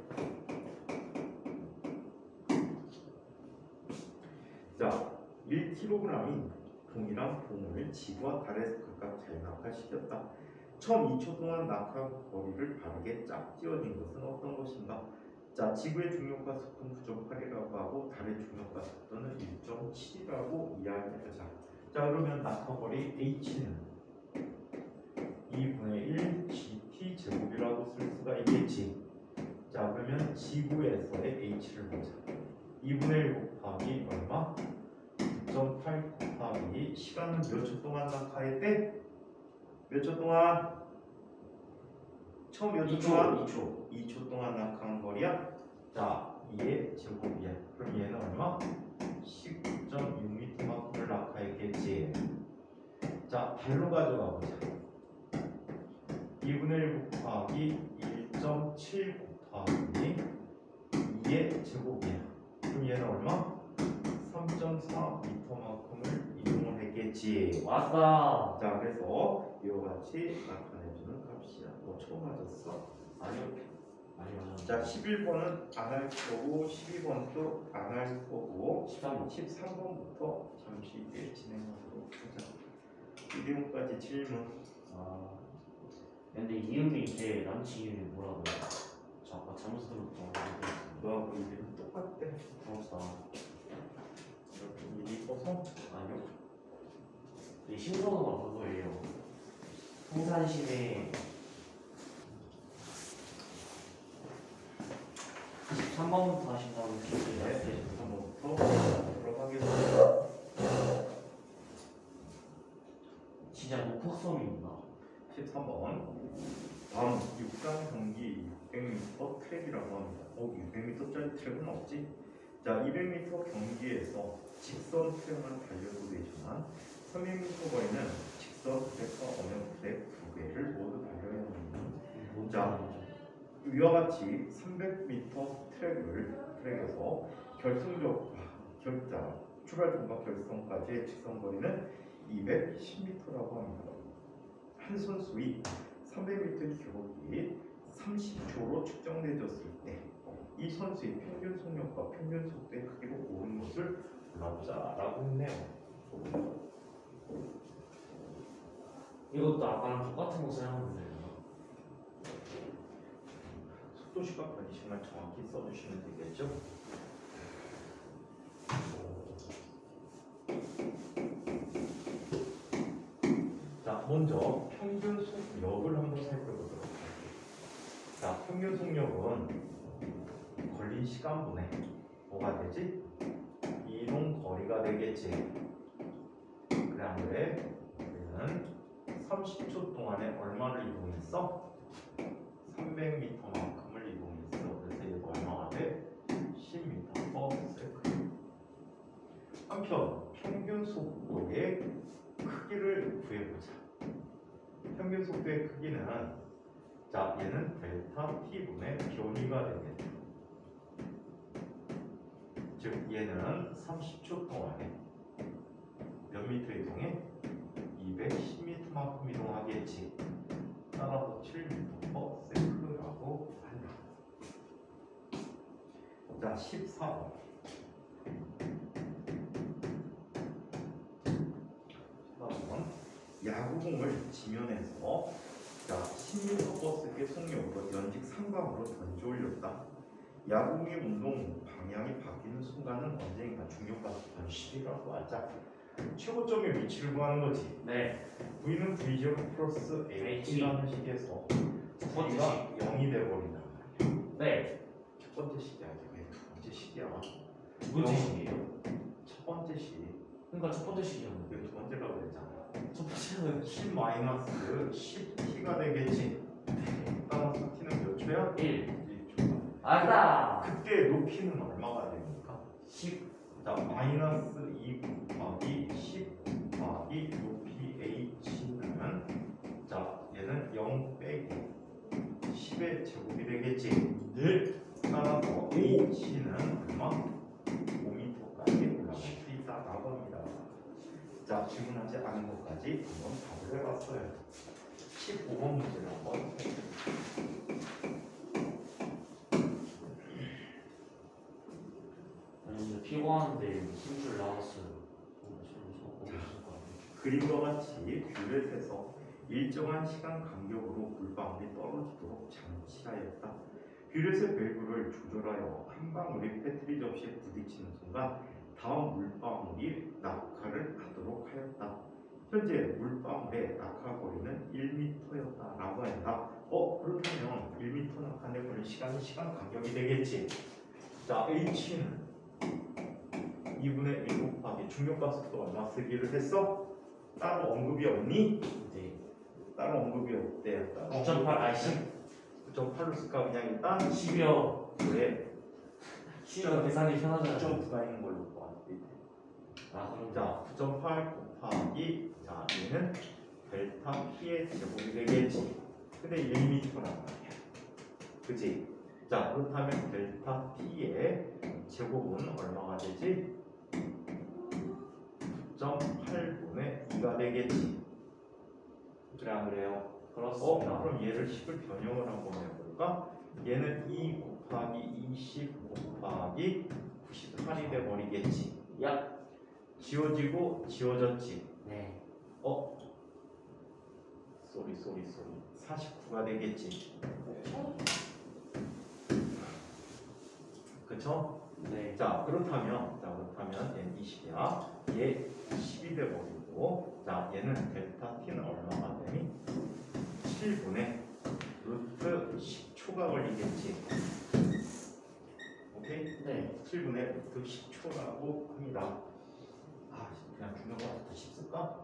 자, 1kg인 동일한 봉을 지구와 달에서 각각 재낙하시켰다. 처음 2초 동안 낙하 거리를 바르게 짝지어진 것은 어떤 것인가? 자, 지구의 중력과 속도는 9.8이라고 하고 달의 중력과 속도는 1.7이라고 이야기하자. 자, 그러면 낙하 거리 h는 2분의 1 gt 제곱이라고 쓸 수가 있겠지. 자, 그러면 지구에서의 h를 보자. 2분의 1 곱하기 얼마? 9.8 곱하기 시간은 몇 초 동안 낙하했대? 몇 초 동안? 처음 몇 초 동안? 2초 동안 낙하한 거리야? 자, 2의 제곱이야. 그럼 얘는 얼마? 19.6m만큼을 낙하했겠지. 자, 달로 가져가 보자. 2분의 1 곱하기 1.7 곱하기 2의 제곱이야. 그럼 얘는 얼마? 3.4m만큼을 이동을 했겠지.
왔다.
자, 그래서 이와 같이 나타내주는 값이야. 뭐 처음 맞았어?
아니요. 많이 맞았는데.
자, 11번은 안 할 거고 12번도 안 할 거고
13번.
13번부터 잠시 후에 진행하도록 하자. 이 내용까지 질문.
아. 근데 이음이 제 남친 이름이 뭐라고요? 저 아까 잘못 들었던
너하고 이름 똑같대.
부럽다.
이렇게 일이 커서
아니요. 이 신선호가 그거예요. 풍산시내 13번부터 하신다고 했는데
네, 13번부터 들어가겠습니다.
진짜 목폭섬입니다.
13번. 다음 육상 경기 600m 트랙이라고 합니다. 600m짜리 트랙은 없지? 자, 200m 경기에서 직선 트랙만 달려도 되지만 300m 거리는 직선 트랙과 엄연 트랙 두 개를 모두 달려야 합니다. 자, 위와 같이 300m 트랙에서 출발점과 결선까지의 직선 거리는 210m라고 합니다. 한 선수의 300m 기록이 30초로 측정되어졌을 때 이 선수의 평균 속력과 평균 속도의 크기로 옳은 것을 골라보자라고 했네요.
이것도 아까랑 똑같은 거 사용하면 돼요.
속도 시각 컨디션을 정확히 써주시면 되겠죠. 자, 먼저 평균 속력을 한번 살펴보도록 할게요. 자, 평균 속력은 걸린 시간분의 뭐가 되지? 이동 거리가 되겠지. 그래 안 그래? 우리는 30초 동안에 얼마를 이동했어? 300m만큼을 이동했어. 그래서 얘도 얼마가 돼? 10m/s. 한편 평균 속도의 크기를 구해보자. 평균 속도의 크기는 자 얘는 델타 t분의 변이가 되겠다. 즉 얘는 30초 동안에 몇 미터 이동해? 210m만큼 이동하겠지. 따라서 7m/s라고 한다. 자 14번. 야구공을 지면에서 자 10m/s의 속력으로 연직 삼각으로 던져 올렸다. 야구공의 운동 방향이 바뀌는 순간은 언제인가? 중력가속도는 10이라고 하자. 최고점의 위치를 구하는 거지.
네.
V는 V0 플러스 H라는 식에서
첫 번째
V가 0이 돼버린다.
네.
첫 번째 식이 아니고 두 번째 식이야.
두 번째 식이에요.
첫 번째 식.
그러니까 첫 번째 식이었는데
이거 두 번째라고 그랬잖아.
첫 번째는
10-10t가 되겠지. 따라서 t는 몇 초야?
1.
1초.
알다.
그때 높이는 얼마가 됩니까?
10.
자, 마이너스 2 곱하기 10 곱하기 높이 h는 자, 얘는 0 빼기 10의 제곱이 되겠지.
네.
따라서 h는 얼마? 5m까지 올라갈 수 있다라고 합니다. 자, 질문하지 않은 것까지 한번 답을 해봤어요. 15번 문제를 한번 해볼게요.
아니 피곤한데 힘줄 나왔어요.
그림과 같이 뷰렛에서 일정한 시간 간격으로 물방울이 떨어지도록 장치하였다. 뷰렛의 밸브를 조절하여 한 방울이 패트리 접시에 부딪히는 순간 다음 물방울이 낙하를 하도록 하였다. 현재 물방울의 낙하 거리는 1m였다라고 한다. 그렇다면 1m 낙하내버린 시간 간격이 되겠지. 자, h는 2분의 1 곱하기 중력가속도 얼마 쓰기를 했어? 따로 언급이 없니?
네.
따로 언급이 없대.
9.8 아이씨.
9.8로 쓸까? 그냥 일단
10이요.
그래.
10이요. 계산이 편하잖아요.
9.9가 있는 걸로 봐.
아 그럼
자, 9.8 곱하기 자 얘는 델타 P의 제곱이 되겠지. 근데 1m란 말이야. 그지? 자, 그렇다면 델타 T의 제곱은 얼마가 되지? 9.8분의 2가 되겠지. 그래 안 그래요?
그렇습니다.
그럼 얘를 10을 변형을 한번 해볼까? 얘는 2 곱하기 20 곱하기 98이 돼버리겠지.
야.
지워지고 지워졌지.
네.
쏘리 49가 되겠지. 그쵸?
네.
자 그렇다면 얘는 20이야. 얘 10이 돼버리고 자 얘는 델타 t는 얼마가 되니? 7분의 루트 10초가 걸리겠지. 오케이?
네.
7분의 루트 10초라고 합니다. 그냥 중요한 10 쓸까?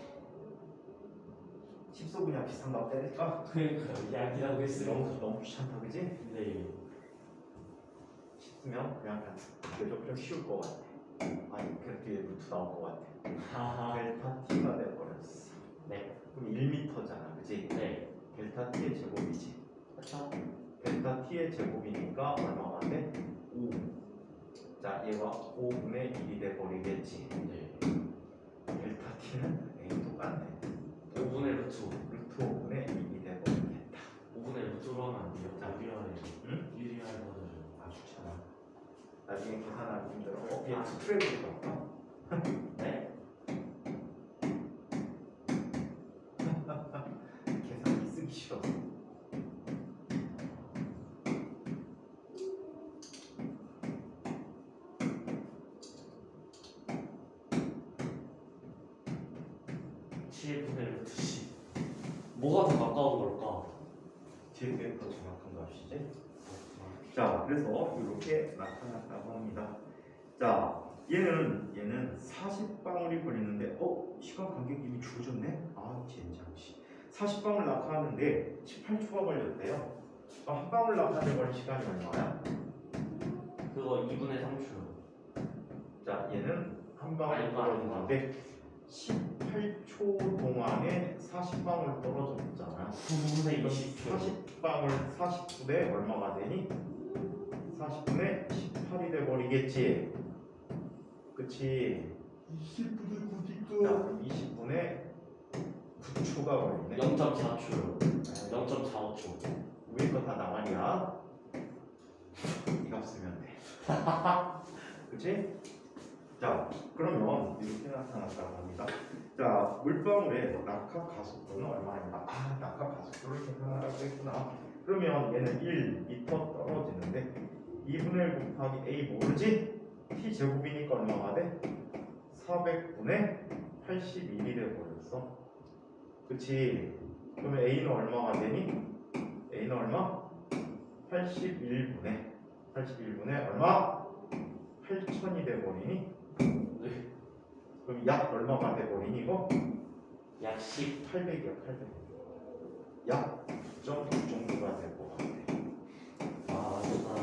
10소 그냥 비싼 값 때릴까?
그러니까요. 약이라고 했어요.
너무 귀찮다 그지?
네.
10 쓰면 그냥 좀 쉬울 것 같아. 그래도 뒤에 루트 나올 것 같아.
하하.
델타 t가 돼버렸어.
네.
그럼 1m잖아 그지?
네.
델타 t의 제곱이지.
그렇죠.
델타 t의 제곱이니까 얼마가 돼? 5. 자 얘가 5분의 1이 돼버리겠지.
네.
델타 t는 A 똑같네.
5분의 루트.
루트 5분의 1이 돼버리겠다.
5분의 루트로 하면 안 돼요.
자,
유리하네.
응?
유리하게 하죠.
귀찮아. 나중에 계산하기 힘들어. 얘 투트랙으로 갈까?
네?
계산기 쓰기 싫어.
뭐가 더 가까운 걸까?
뒤에 게 더 정확한 값이지. 자, 그래서 이렇게 나타났다고 합니다. 자, 얘는 40방울이 걸리는데, 시간 간격이 이미 줄어졌네? 젠장. 40방울 낙하하는데 18초가 걸렸대요. 그럼 한 방울 낙하하는 걸 시간이 얼마야?
그거 2분의 3초.
자, 얘는 한 방울
아니,
떨어지는데 18초 동안에 40방울 떨어졌잖아.
9분의 20초.
40방울 40분에 얼마가 되니? 40분에 18이 돼버리겠지. 그치?
20분의
자, 20분에 9초가 걸리네.
0.4초. 0.45초.
위에 거 다 나만이야. 이거 쓰면 돼. 그치? 자, 그러면 이렇게 나타났다고 합니다. 자, 물방울의 낙하 가속도는 얼마입니까? 아, 낙하 가속도를 계산하라고 했구나. 그러면 얘는 1m 떨어지는데 2분의 1 곱하기 a 모르지? t 제곱이니까 얼마가 돼? 400분의 81이 돼버렸어. 그치? 그러면 a는 얼마가 되니? a는 얼마? 81분의 얼마? 8천이 돼버리니?
네.
그럼 약 얼마가 돼버리니 이거?
약 10.
800이야 800. 약 9.9 정도가 될 것 같아.
아, 좋다.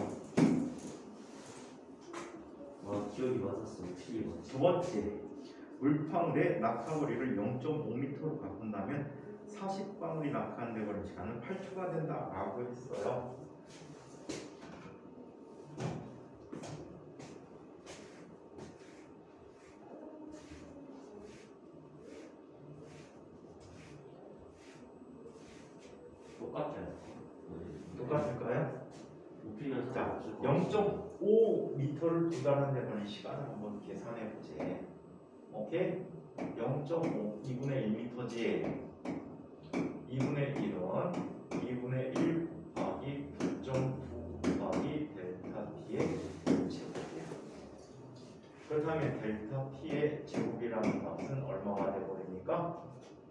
와, 기억이 맞았어. 틀리고.
두 번째, 물방울의 낙하거리를 0.5m로 바꾼다면 40방울이 낙하한 데 걸린 시간은 8초가 된다라고 했어요.
똑같아요.
똑같을까요?
높이는
자,
상관없을 것 같아요.
0.5m를 도달한 데 걸린 시간을 한번 계산해 보지. 오케이? 0.5 2분의 1m지. 2분의 1은 2분의 1 곱하기 9.9 곱하기 델타 t의 제곱이야. 그렇다면 델타 t의 제곱이라는 값은 얼마가 돼버립니까?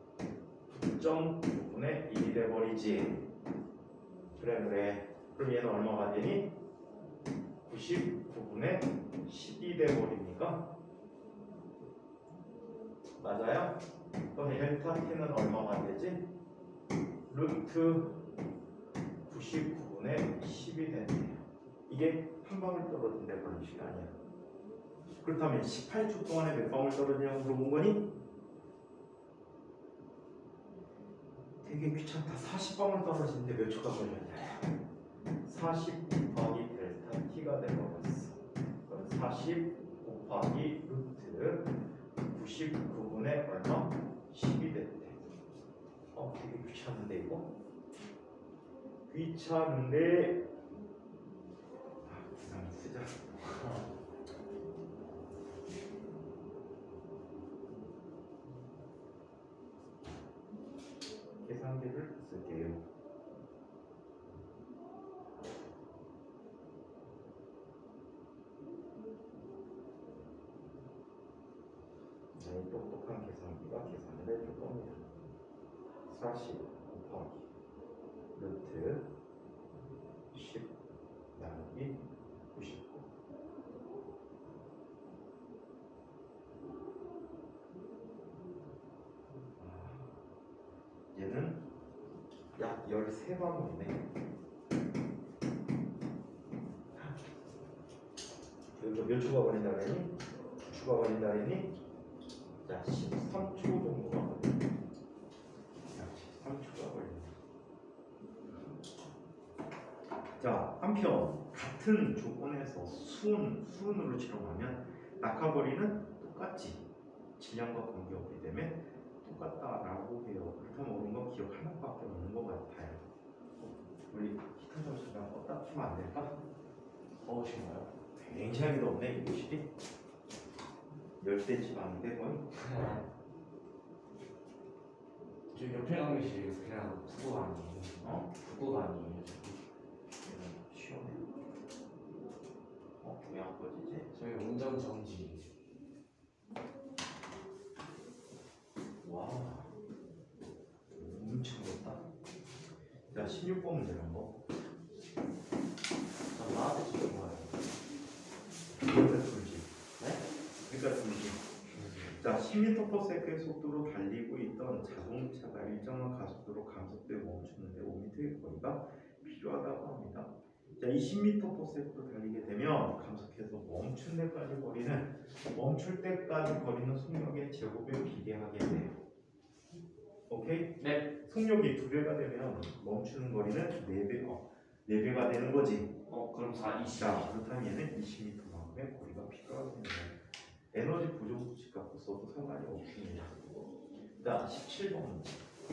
9.9분의 1이 돼버리지. 그래. 그럼 얘는 얼마가 되니? 99분의 10이 돼버립니까? 맞아요? 그럼 델타 t는 얼마가 되지? 루트 99분의 10이 되네요. 이게 한 방울 떨어진 데 걸린 시간이야. 그렇다면 18초 동안에 몇 방울 떨어지냐고 물어본 거니? 되게 귀찮다. 40방울 떨어지는데 몇 초가 걸렸냐? 40 곱하기 델타 t가 되버렸어. 그럼 40 곱하기 루트 99분의 얼마? 10이 됐대. 되게 귀찮은데 이거? 귀찮은데 부산 쓰자. 계산기를 쓸게요. 똑똑한 계산기가 계산을 해줄 겁니다. 40 곱하기 루트 10 나누기 99. 얘는 약 13방울이네. 여기서 몇 초가 걸린다 그랬니? 9초가 걸린다 그랬니? 자, 13초 정도가 걸린다. 약 13초가 걸린다. 자, 한편 같은 조건에서 수은으로 칠하면 낙하거리는 똑같지. 질량과 관계없기 때문에 똑같다라고 해요. 그렇다면 오른 거 기억 하나밖에 없는 것 같아요. 우리 히터 점수가 껐다 키면 안 될까?
더우신가요?
굉장히 덥네 이 교실이. 열대 지방인데 거의.
저 옆에 강의실 그냥 국어가 아니에요. 국어가 아니에요.
시원해. 왜 안 꺼지지?
저희 운전 정지.
와, 엄청 덥다. 자, 16번 문제를 한번.
전 나한테 지금 좋아요.
그러니까 돌지.
네?
그러니까 돌지. 자, 10m/s의 속도로 달리고 있던 자동차가 일정한 가속도로 감속되어 멈추는데 5m의 거리가 필요하다고 합니다. 자, 이 10m/s로 달리게 되면 감속해서 멈춘 데까지 거리는 멈출 때까지 거리는 속력의 제곱에 비례하게 돼요. 오케이?
네.
속력이 2배가 되면 멈추는 거리는 4배가 되는 거지.
그럼 20.
자, 그렇다면 얘는 20m만큼의 거리가 필요하게 되는 거예요. 에너지 부족 수식 갖고 써도 상관이 없습니다. 자, 17번.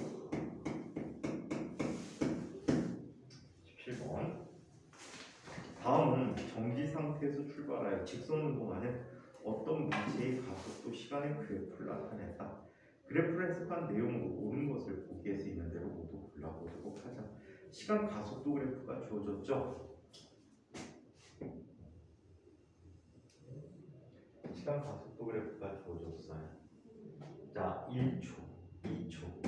17번. 다음은 정지 상태에서 출발하여 직선 운동하는 어떤 물체의 가속도 시간의 그래프를 나타냈다. 그래프를 해석한 내용으로 옳은 것을 보기에서 있는 대로 모두 골라보도록 하자. 시간 가속도 그래프가 주어졌죠. 시간 가속도 그래프가 주어졌어요. 자, 1초, 2초,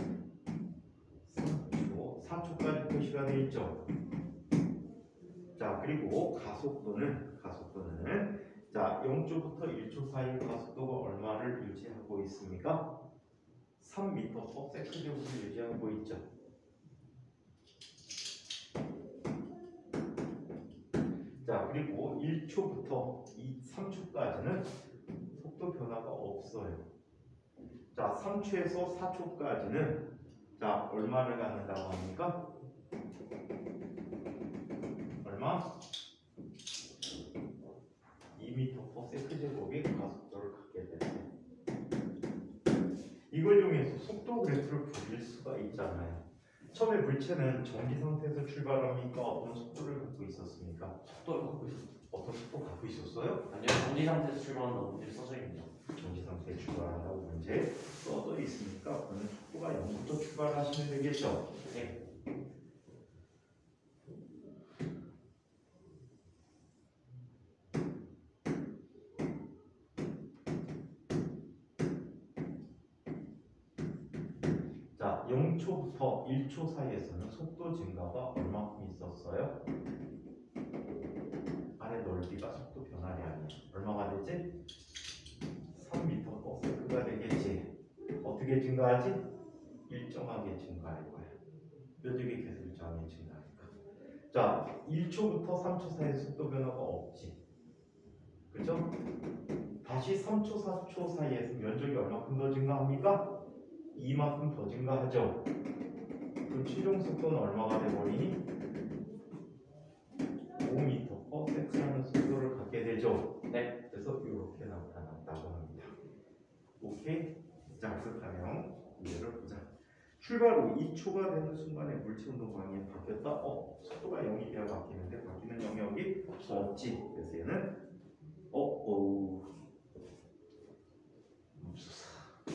3초, 4초까지 표시가 되어 있죠. 자, 그리고 가속도는 자, 0초부터 1초 사이의 가속도가 얼마를 유지하고 있습니까? 3m/s 제곱을 유지하고 있죠. 자, 그리고 1초부터 3초까지는 속도 변화가 없어요. 자, 3초에서 4초까지는 자, 얼마를 갖는다고 합니까? 얼마? 2m/s 제곱이 가속도를 갖게 돼요. 이걸 이용해서 속도 그래프를 그릴 수가 있잖아요. 처음에 물체는 정지 상태에서 출발합니까? 어떤 속도를 갖고 있었습니까?
속도를 갖고 있어.
어떤 속도 갖고 있었어요?
아니요, 정지 상태에서 출발한다고 문제 써져 있네요.
정지 상태에 출발한다고 문제 써져 있으니까 그는 속도가 0부터 출발하시면 되겠죠.
네.
자, 0초부터 1초 사이에서는 속도 증가가 얼마큼 있었어요? 아래 넓이가 속도 변화량이 아니야. 얼마가 되지? 3m/s가 되겠지. 어떻게 증가하지? 일정하게 증가할 거야. 몇 개의 계속 일정하게 증가하니까. 자, 1초부터 3초 사이에 속도 변화가 없지. 그죠? 다시 3초, 4초 사이에서 면적이 얼마큼 더 증가합니까? 이만큼 더 증가하죠. 그럼 최종 속도는 얼마가 돼버리니? 5m/s라는 속도를 갖게 되죠.
네.
그래서 이렇게 나타났다고 합니다. 오케이? 자, 그렇다면 이해를 보자. 출발 후 2초가 되는 순간에 물체 운동 방향이 바뀌었다. 속도가 0이 되어 바뀌는데 바뀌는 영역이 없지. 그래서 얘는 맙소사.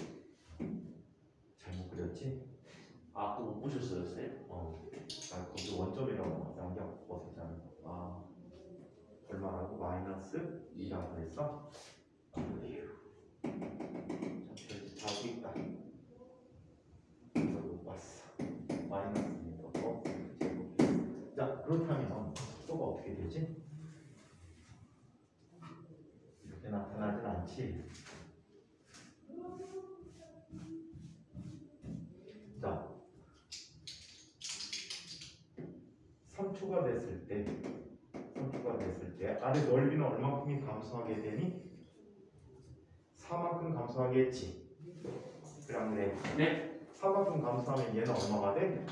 잘못 그렸지?
또 못 보셨어요, 쌤?
거기 원점이라고 양경 벗었잖아. 얼마라고? -2라고 했어? 자고 있다. 못 봤어. -2m/s 제곱. 자, 그렇다면 속도가 어떻게 되지? 이렇게 나타나진 않지. 자, 3초가 됐을 때 아래 넓이는 얼마큼이 감소하게 되니? 4만큼 감소하겠지. 그런데
네.
4만큼 감소하면 얘는 얼마가 돼?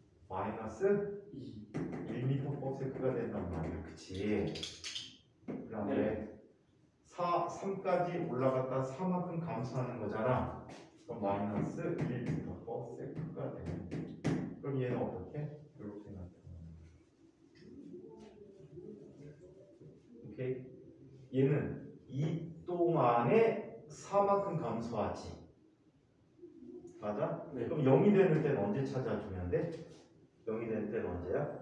-1m/s가 된단 말이야. 그치? 그런데 3까지 올라갔다 4만큼 감소하는 거잖아. 그럼 -1m/s가 되는. 그럼 얘는 어떻게? 이렇게 나타나는. 오케이? 얘는 이 동안에 4만큼 감소하지. 맞아?
네.
그럼 0이 되는 때는 언제 찾아주면 돼? 0이 되는 때는 언제야?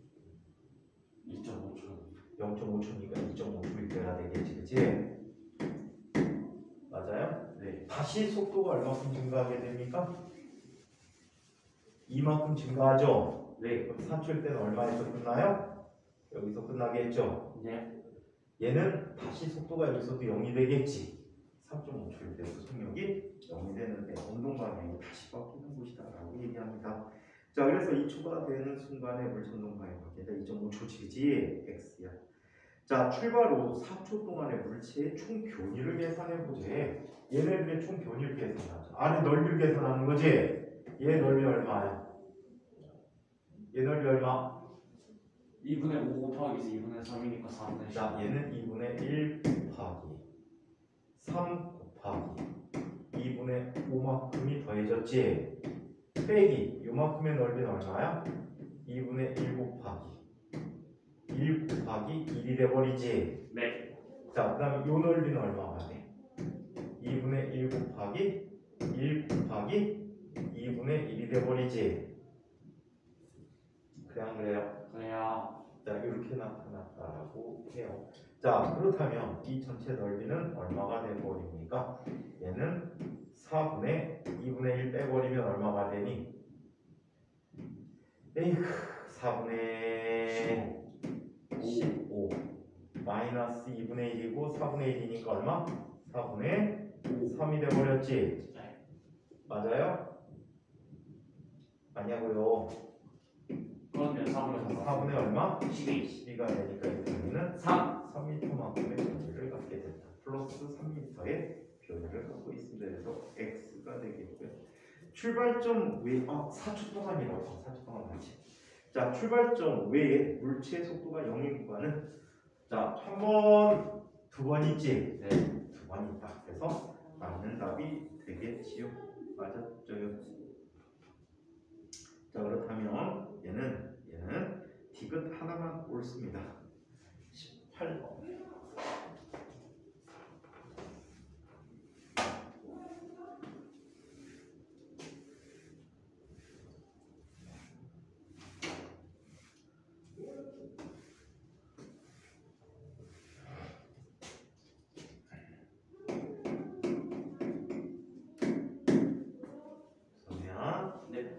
2.5초.
0.5초니까 2.5초일 때가 되겠지. 그치? 맞아요?
네.
다시 속도가 얼마큼 증가하게 됩니까? 이만큼 증가하죠?
네.
그럼 4초일 때는 얼마에서 끝나요? 여기서 끝나겠죠?
네.
얘는 다시 속도가 여기서도 0이 되겠지. 3.5초일 때 부속력이 0이 되는데 운동 방향이 다시 바뀌는 곳이다라고 얘기합니다. 자, 그래서 2초가 되는 순간에 물 전동 방향이 바뀌다. 2.5초치지 x야. 자, 출발 후 4초 동안의 물체의 총 교리를 계산해 보제. 얘네들의 총 교리를 계산하자. 안에 넓이를 계산하는 거지. 얘 넓이 얼마야? 얘 넓이 얼마?
2분의 5 곱하기 2분의 3이니까 4분의 10.
자, 얘는 2분의 1 곱하기 3 곱하기 2분의 5만큼이 더해졌지. 빼기 요만큼의 넓이는 얼마야? 2분의 1 곱하기 1 곱하기 1이 돼버리지.
네.
자, 그 다음에 요 넓이는 얼마가 돼? 2분의 1 곱하기 1 곱하기 2분의 1이 돼버리지. 그래 안 그래요?
그래야.
자, 이렇게 나타났다라고 해요. 자, 그렇다면 이 전체 넓이는 얼마가 돼버립니까? 얘는 4분의 2분의 1 빼버리면 얼마가 되니? 에이크, 4분의 15 마이너스 2분의 1이고 4분의 1이니까 얼마? 4분의 3이 돼버렸지?
네.
맞아요? 아니냐고요?
그러면 4분의
4분의 얼마?
12.
12가 되니까 이 변이는 3m만큼의 변이를 갖게 된다. 플러스 3m의 변이를 갖고 있습니다. 그래서 x가 되겠고요. 출발점 외 4초 동안이라고 4초 동안 같이. 자, 출발점 외에 물체의 속도가 0인 구간은 자, 한 번, 두 번 있지?
네.
두 번 있다. 그래서 맞는 답이 되겠지요. 맞았죠? 자, 그렇다면 얘는 디귿 하나만 옳습니다. 18번. 그러면
네.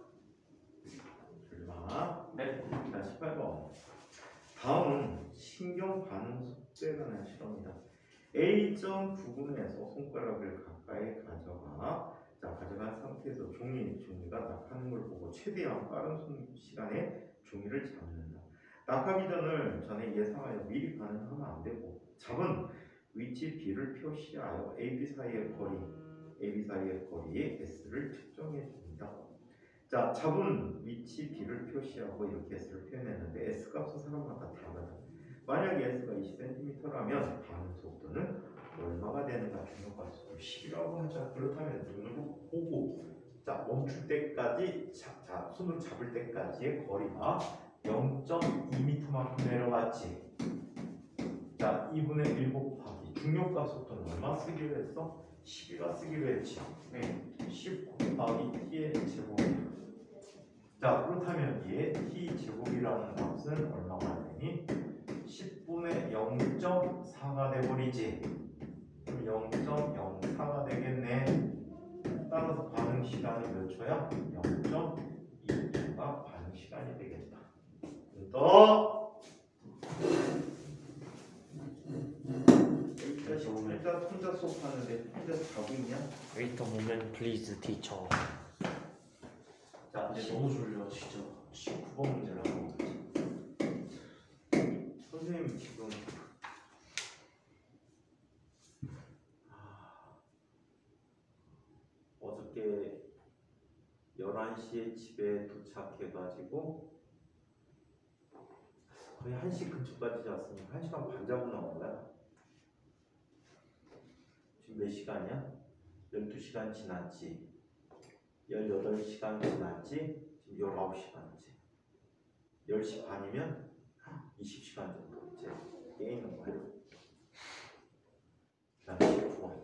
출발.
네.
자, 18번. 다음은 신경 반응 속도에 관한 실험이다. A점 부분에서 손가락을 가까이 가져간 상태에서 종이가 낙하는 걸 보고 최대한 빠른 시간에 종이를 잡는다. 낙하기 전에 예상하여 미리 반응하면 안 되고 잡은 위치 B를 표시하여 AB 사이의 거리 S를 측정해 줍니다. 자, 잡은 위치 B를 표시하고 이렇게 S를 표현했는데 S 값은 사람마다 다르다. 만약에 S가 20cm라면 반응 속도는 얼마가 되는가? 중요가 속도 10이라고 하자. 그렇다면 눈으로 보고 자, 멈출 때까지 손으로 잡을 때까지의 거리가 0.2m만큼 내려갔지. 자, 2분의 1 곱하기 중력가 속도는 얼마 쓰기로 했어? 10이라 쓰기로 했지. 네. 10 곱하기 t의 제곱이야. 자, 그렇다면 얘 t 제곱이라는 값은 얼마가 되니? 10분의 0.4가 돼버리지. 그럼 0.04가 되겠네. 따라서 반응 시간이 몇 초야? 0.2초가 반응 시간이 되겠다. 또 혼자 수업하는데 혼자 자고 있냐?
Wait a moment, please, teacher.
자, 이제
너무 졸려, 진짜.
19번 문제라고. 선생님 지금 어저께 11시에 집에 도착해가지고 거의 1시 근처까지 잤으니까 1시간 반 자고 나온 거야. 지금 몇 시간이야? 12시간 지났지. 18시간 지났지. 지금 19시간이지. 10시 반이면 20시간 정도 이제 깨 있는 거야. 난 19번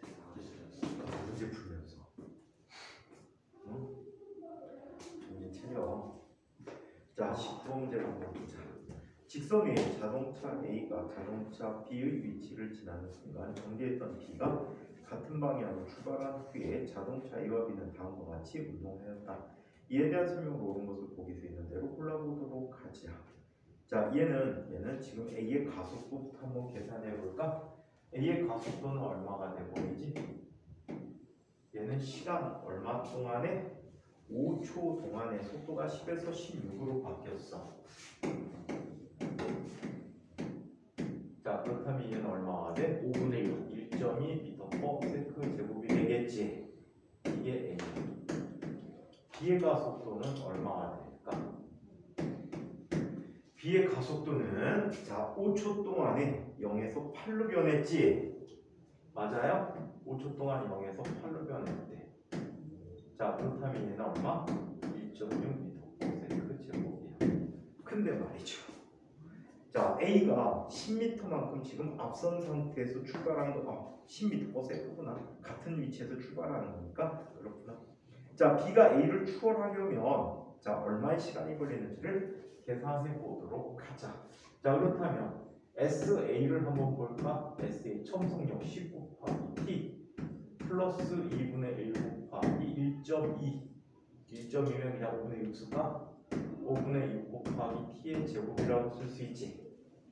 문제 풀면서 응? 정신 차려. 자, 19번 문제를 한번 보자. 직선 위에 자동차 A가 자동차 B의 위치를 지나는 순간 전개했던 B가 같은 방향으로 출발한 후에 자동차 A와 B는 다음과 같이 운동하였다. 이에 대한 설명을 옳은 것을 보기 수 있는 대로 골라보도록 하자. 자, 얘는 지금 A의 가속도부터 한번 계산해 볼까? A의 가속도는 얼마가 돼 보이지? 얘는 시간 얼마 동안에 5초 동안에 속도가 10에서 16으로 바뀌었어. 자, 그렇다면 얘는 얼마가 돼?
5분의 6.
1.2m/s 제곱이 되겠지. 이게 A. B의 가속도는 얼마가 될까? B의 가속도는 자 5초 동안에 0에서 8로 변했지. 맞아요? 5초 동안 0에서 8로 변했대. 자, 그렇다면 얘는 얼마? 1.6m/s 제곱이야. 근데 말이죠. 자, A가 10m만큼 지금 앞선 상태에서 출발한 거, 10m/s구나. 같은 위치에서 출발하는 거니까 그렇구나. 자, B가 A를 추월하려면 자, 얼마의 시간이 걸리는지를 계산해 보도록 하자. 자, 그렇다면 SA를 한번 볼까? SA 첨성력 10 곱하기 T 플러스 2분의 1 곱하기 1.2. 1.2면 그냥 5분의 6 쓸까? 5분의 6 곱하기 T의 제곱이라고 쓸 수 있지.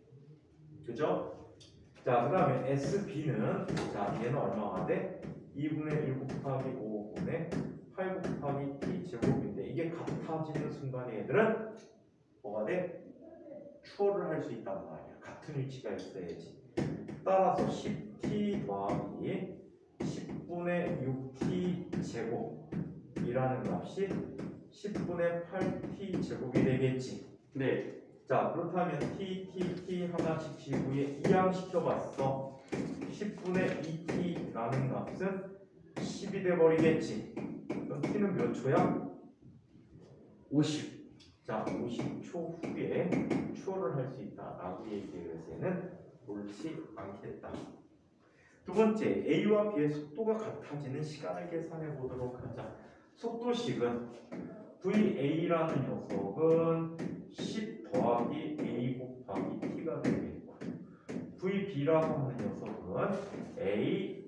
그죠? 자, 그 다음에 SB는 자, 얘는 얼마가 돼? 2분의 1 곱하기 5분의 8 곱하기 T 제곱인데 이게 같아지는 순간에 얘들은 뭐가 돼? 추월을 할 수 있단 말이야. 같은 위치가 있어야지. 따라서 10t 더하기 10분의 6t 제곱이라는 값이 10분의 8t 제곱이 되겠지.
네.
자, 그렇다면 t 하나씩 지구에 이항시켜봤어. 10분의 2t라는 값은 10이 돼버리겠지. 그럼 t는 몇 초야?
50.
자, 50초 후에 추월을 할 수 있다라고 얘기해서는 옳지 않겠다. 두 번째, A와 B의 속도가 같아지는 시간을 계산해 보도록 하자. 속도식은 VA라는 녀석은 10 더하기 A 곱하기 T가 되겠고, VB라고 하는 녀석은 A,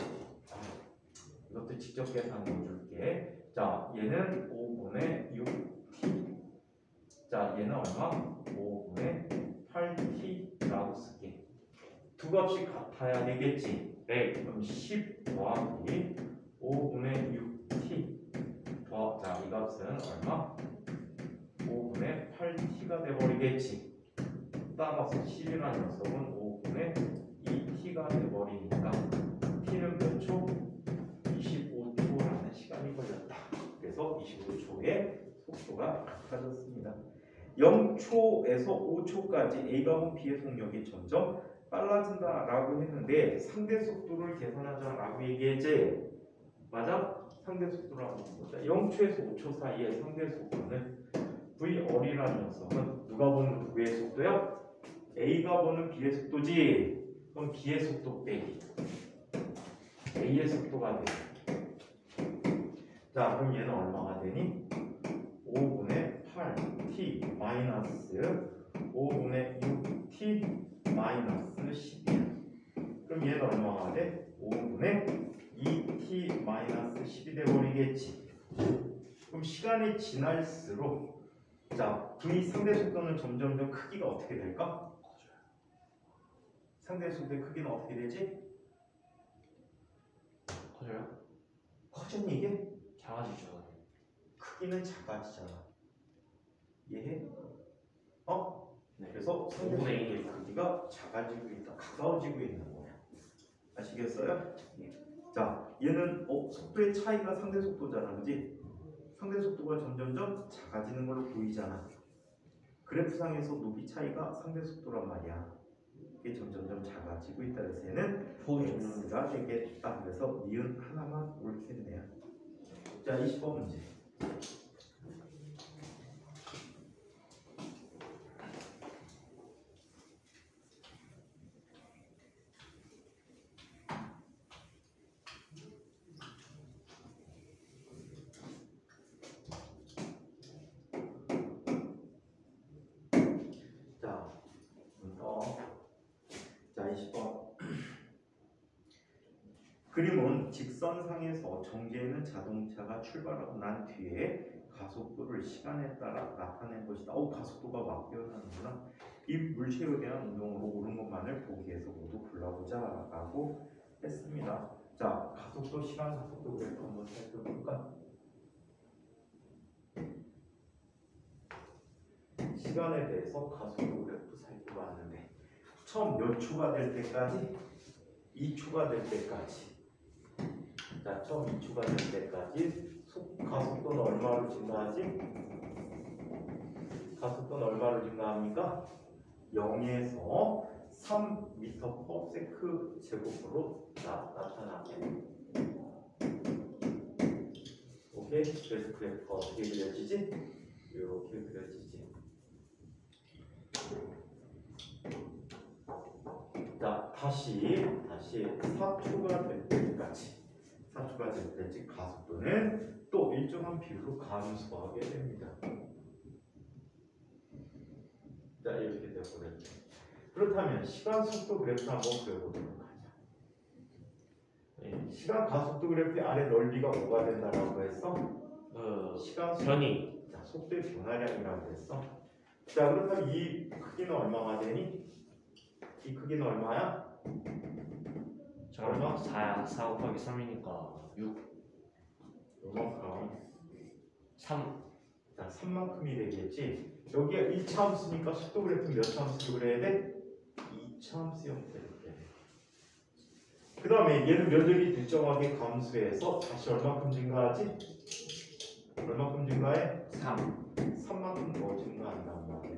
이것도 직접 계산해 줄게. 자, 얘는 5분의 6T. 자, 얘는 얼마? 5분의 8t라고 쓸게. 두 값이 같아야 되겠지. 네. 그럼 10 더하기 5분의 6t 자, 이 값은 얼마? 5분의 8t가 돼버리겠지. 따라서 10이라는 녀석은 5분의 2t가 돼버리니까 t는 몇 초? 25초라는 시간이 걸렸다. 그래서 25초에 속도가 같아졌습니다. 0초에서 5초까지 A가 온 B의 속력이 점점 빨라진다라고 했는데 상대 속도를 계산하자라고 얘기했지. 맞아? 상대 속도를 한번 보자. 0초에서 5초 사이의 상대 속도는 VR이라는 녀석은 누가 보는 누구의 속도야? A가 보는 B의 속도지. 그럼 B의 속도 빼기 A의 속도가 돼. 자, 그럼 얘는 얼마가 되니? 5분의 8t 마이너스 5분의 6t 마이너스 10이야. 그럼 얘는 얼마가 돼? 5분의 2t 마이너스 10이 돼버리겠지. 그럼 시간이 지날수록 자, V 상대 속도는 점점점 크기가 어떻게 될까? 상대 속도의 크기는 어떻게 되지?
커져요?
커지니 이게?
작아지죠.
크기는 작아지잖아. 이해해? 어?
네.
그래서 상대
5분의
속도의 크기가 작아지고 있다. 가까워지고 있는 거야. 아시겠어요? 자, 얘는 속도의 차이가 상대 속도잖아, 그지? 상대 속도가 점점점 작아지는 걸로 보이잖아. 그래프상에서 높이 차이가 상대 속도란 말이야. 이게 점점점 작아지고 있다. 그래서 얘는 x가 되겠다. 그래서 니은 하나만 옳겠네요. 자, 20번 문제. 자, 20번. 그림은 직선상에서 정지해 있는 자동차가 출발하고 난 뒤에 가속도를 시간에 따라 나타낸 것이다. 가속도가 막 변하는구나. 이 물체에 대한 운동으로 옳은 것만을 보기에서 모두 골라보자라고 했습니다. 자, 가속도, 시간 가속도 그래프 한번 살펴볼까? 시간에 대해서 가속도 그래프 살펴봤는데 처음 몇 초가 될 때까지 2초가 될 때까지 자, 처음 2초가 될 때까지 가속도는 얼마로 증가하지? 가속도는 얼마로 증가합니까? 0에서 3m/s 제곱으로 나타나게. 오케이? 그래서 그래프가 어떻게 그려지지? 이렇게 그려지지. 자, 다시 4초가 될 때까지 4초가 될 때까지 가속도는 또 일정한 비율로 감소하게 됩니다. 자, 이렇게 되어버렸죠. 그렇다면 시간 속도 그래프 한번 그려보도록 하자. 시간 가속도 그래프의 아래 넓이가 뭐가 된다라고 했어? 시간 속도,
변이.
자, 속도의 변화량이라고 했어. 자, 그렇다면 이 크기는 얼마가 되니? 이 크기는 얼마야?
얼마? 4 곱하기 3이니까 6.
요만큼.
3.
자, 3만큼이 되겠지. 여기가 1차 함수니까 속도 그래프 몇 차 함수로 그려야 돼? 2차 함수 형태로 그려야 돼. 그 다음에 얘는 면적이 일정하게 감소해서 다시 얼마큼 증가하지? 얼마큼 증가해?
3.
3만큼 더 증가한단 말이야.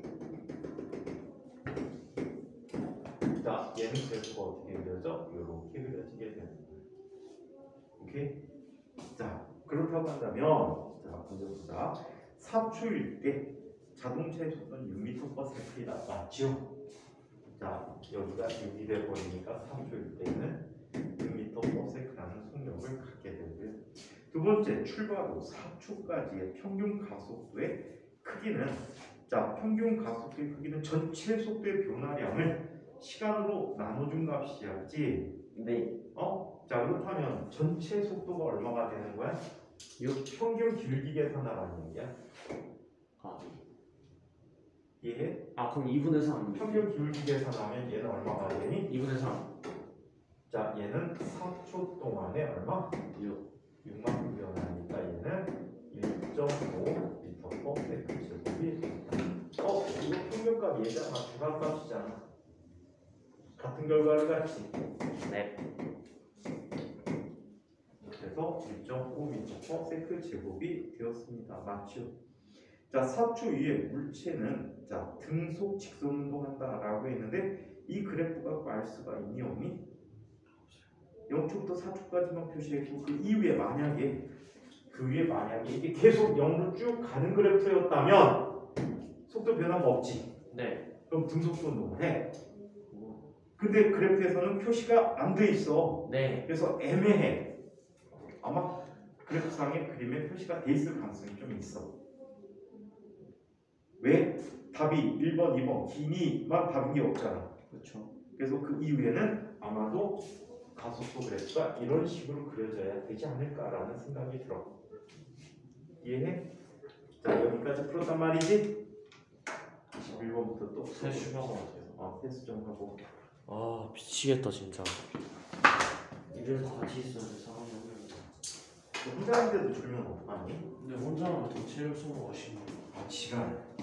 자, 얘는 그래프가 어떻게 그려져? 이렇게 그려지게 되는 거야. 오케이? 자, 그렇다고 한다면 자, 먼저 보자. 4초일 때 자동차의 속도는 6m/s이다. 맞죠? 자, 여기가 6이 되어버리니까 3초일 때는 6m/s라는 속력을 갖게 되고요. 두 번째, 출발 후 4초까지의 평균 가속도의 크기는 자, 평균 가속도의 크기는 전체 속도의 변화량을 시간으로 나눠준 값이었지.
네.
자, 그렇다면 전체 속도가 얼마가 되는 거야?
6.
평균 길기 계산하라는 얘기야. 이해해?
그럼 2분의 3.
평균 길기 계산하면 얘는 얼마가 되니?
2분의 3.
자, 얘는 4초 동안에 얼마? 6만큼 변하니까 얘는 1.5m/s 제곱이 된다. 이거 평균값 얘잖아. 주간값이잖아. 같은 결과를 갖지.
네.
그래서 1.5m/s 제곱이 되었습니다. 맞죠? 자, 4초 이후에 물체는 자, 등속 직선 운동한다라고 했는데 이 그래프가 알 수가 있니 없니? 0초부터 4초까지만 표시했고 그 이후에 만약에 이게 계속 0으로 쭉 가는 그래프였다면 속도 변화가 없지.
네.
그럼 등속도 운동을 해. 근데 그래프에서는 표시가 안 돼 있어.
네.
그래서 애매해. 아마 그래프상의 그림에 표시가 돼 있을 가능성이 좀 있어. 왜? 답이 1번, 2번, 기니만 답인 게 없잖아.
그렇죠.
그래서 그 이후에는 아마도 가속도 그래프가 이런 식으로 그려져야 되지 않을까라는 생각이 들어. 이해해? 자, 여기까지 풀었단 말이지? 21번부터 또
세수병 같아요.
세수 좀 하고.
미치겠다 진짜. 이래서 같이 있어야 돼 사람이 없는데.
혼자 하는데도 줄면 어떡하니?
근데 혼자 하면 더 체력 소모가 심해.
지랄.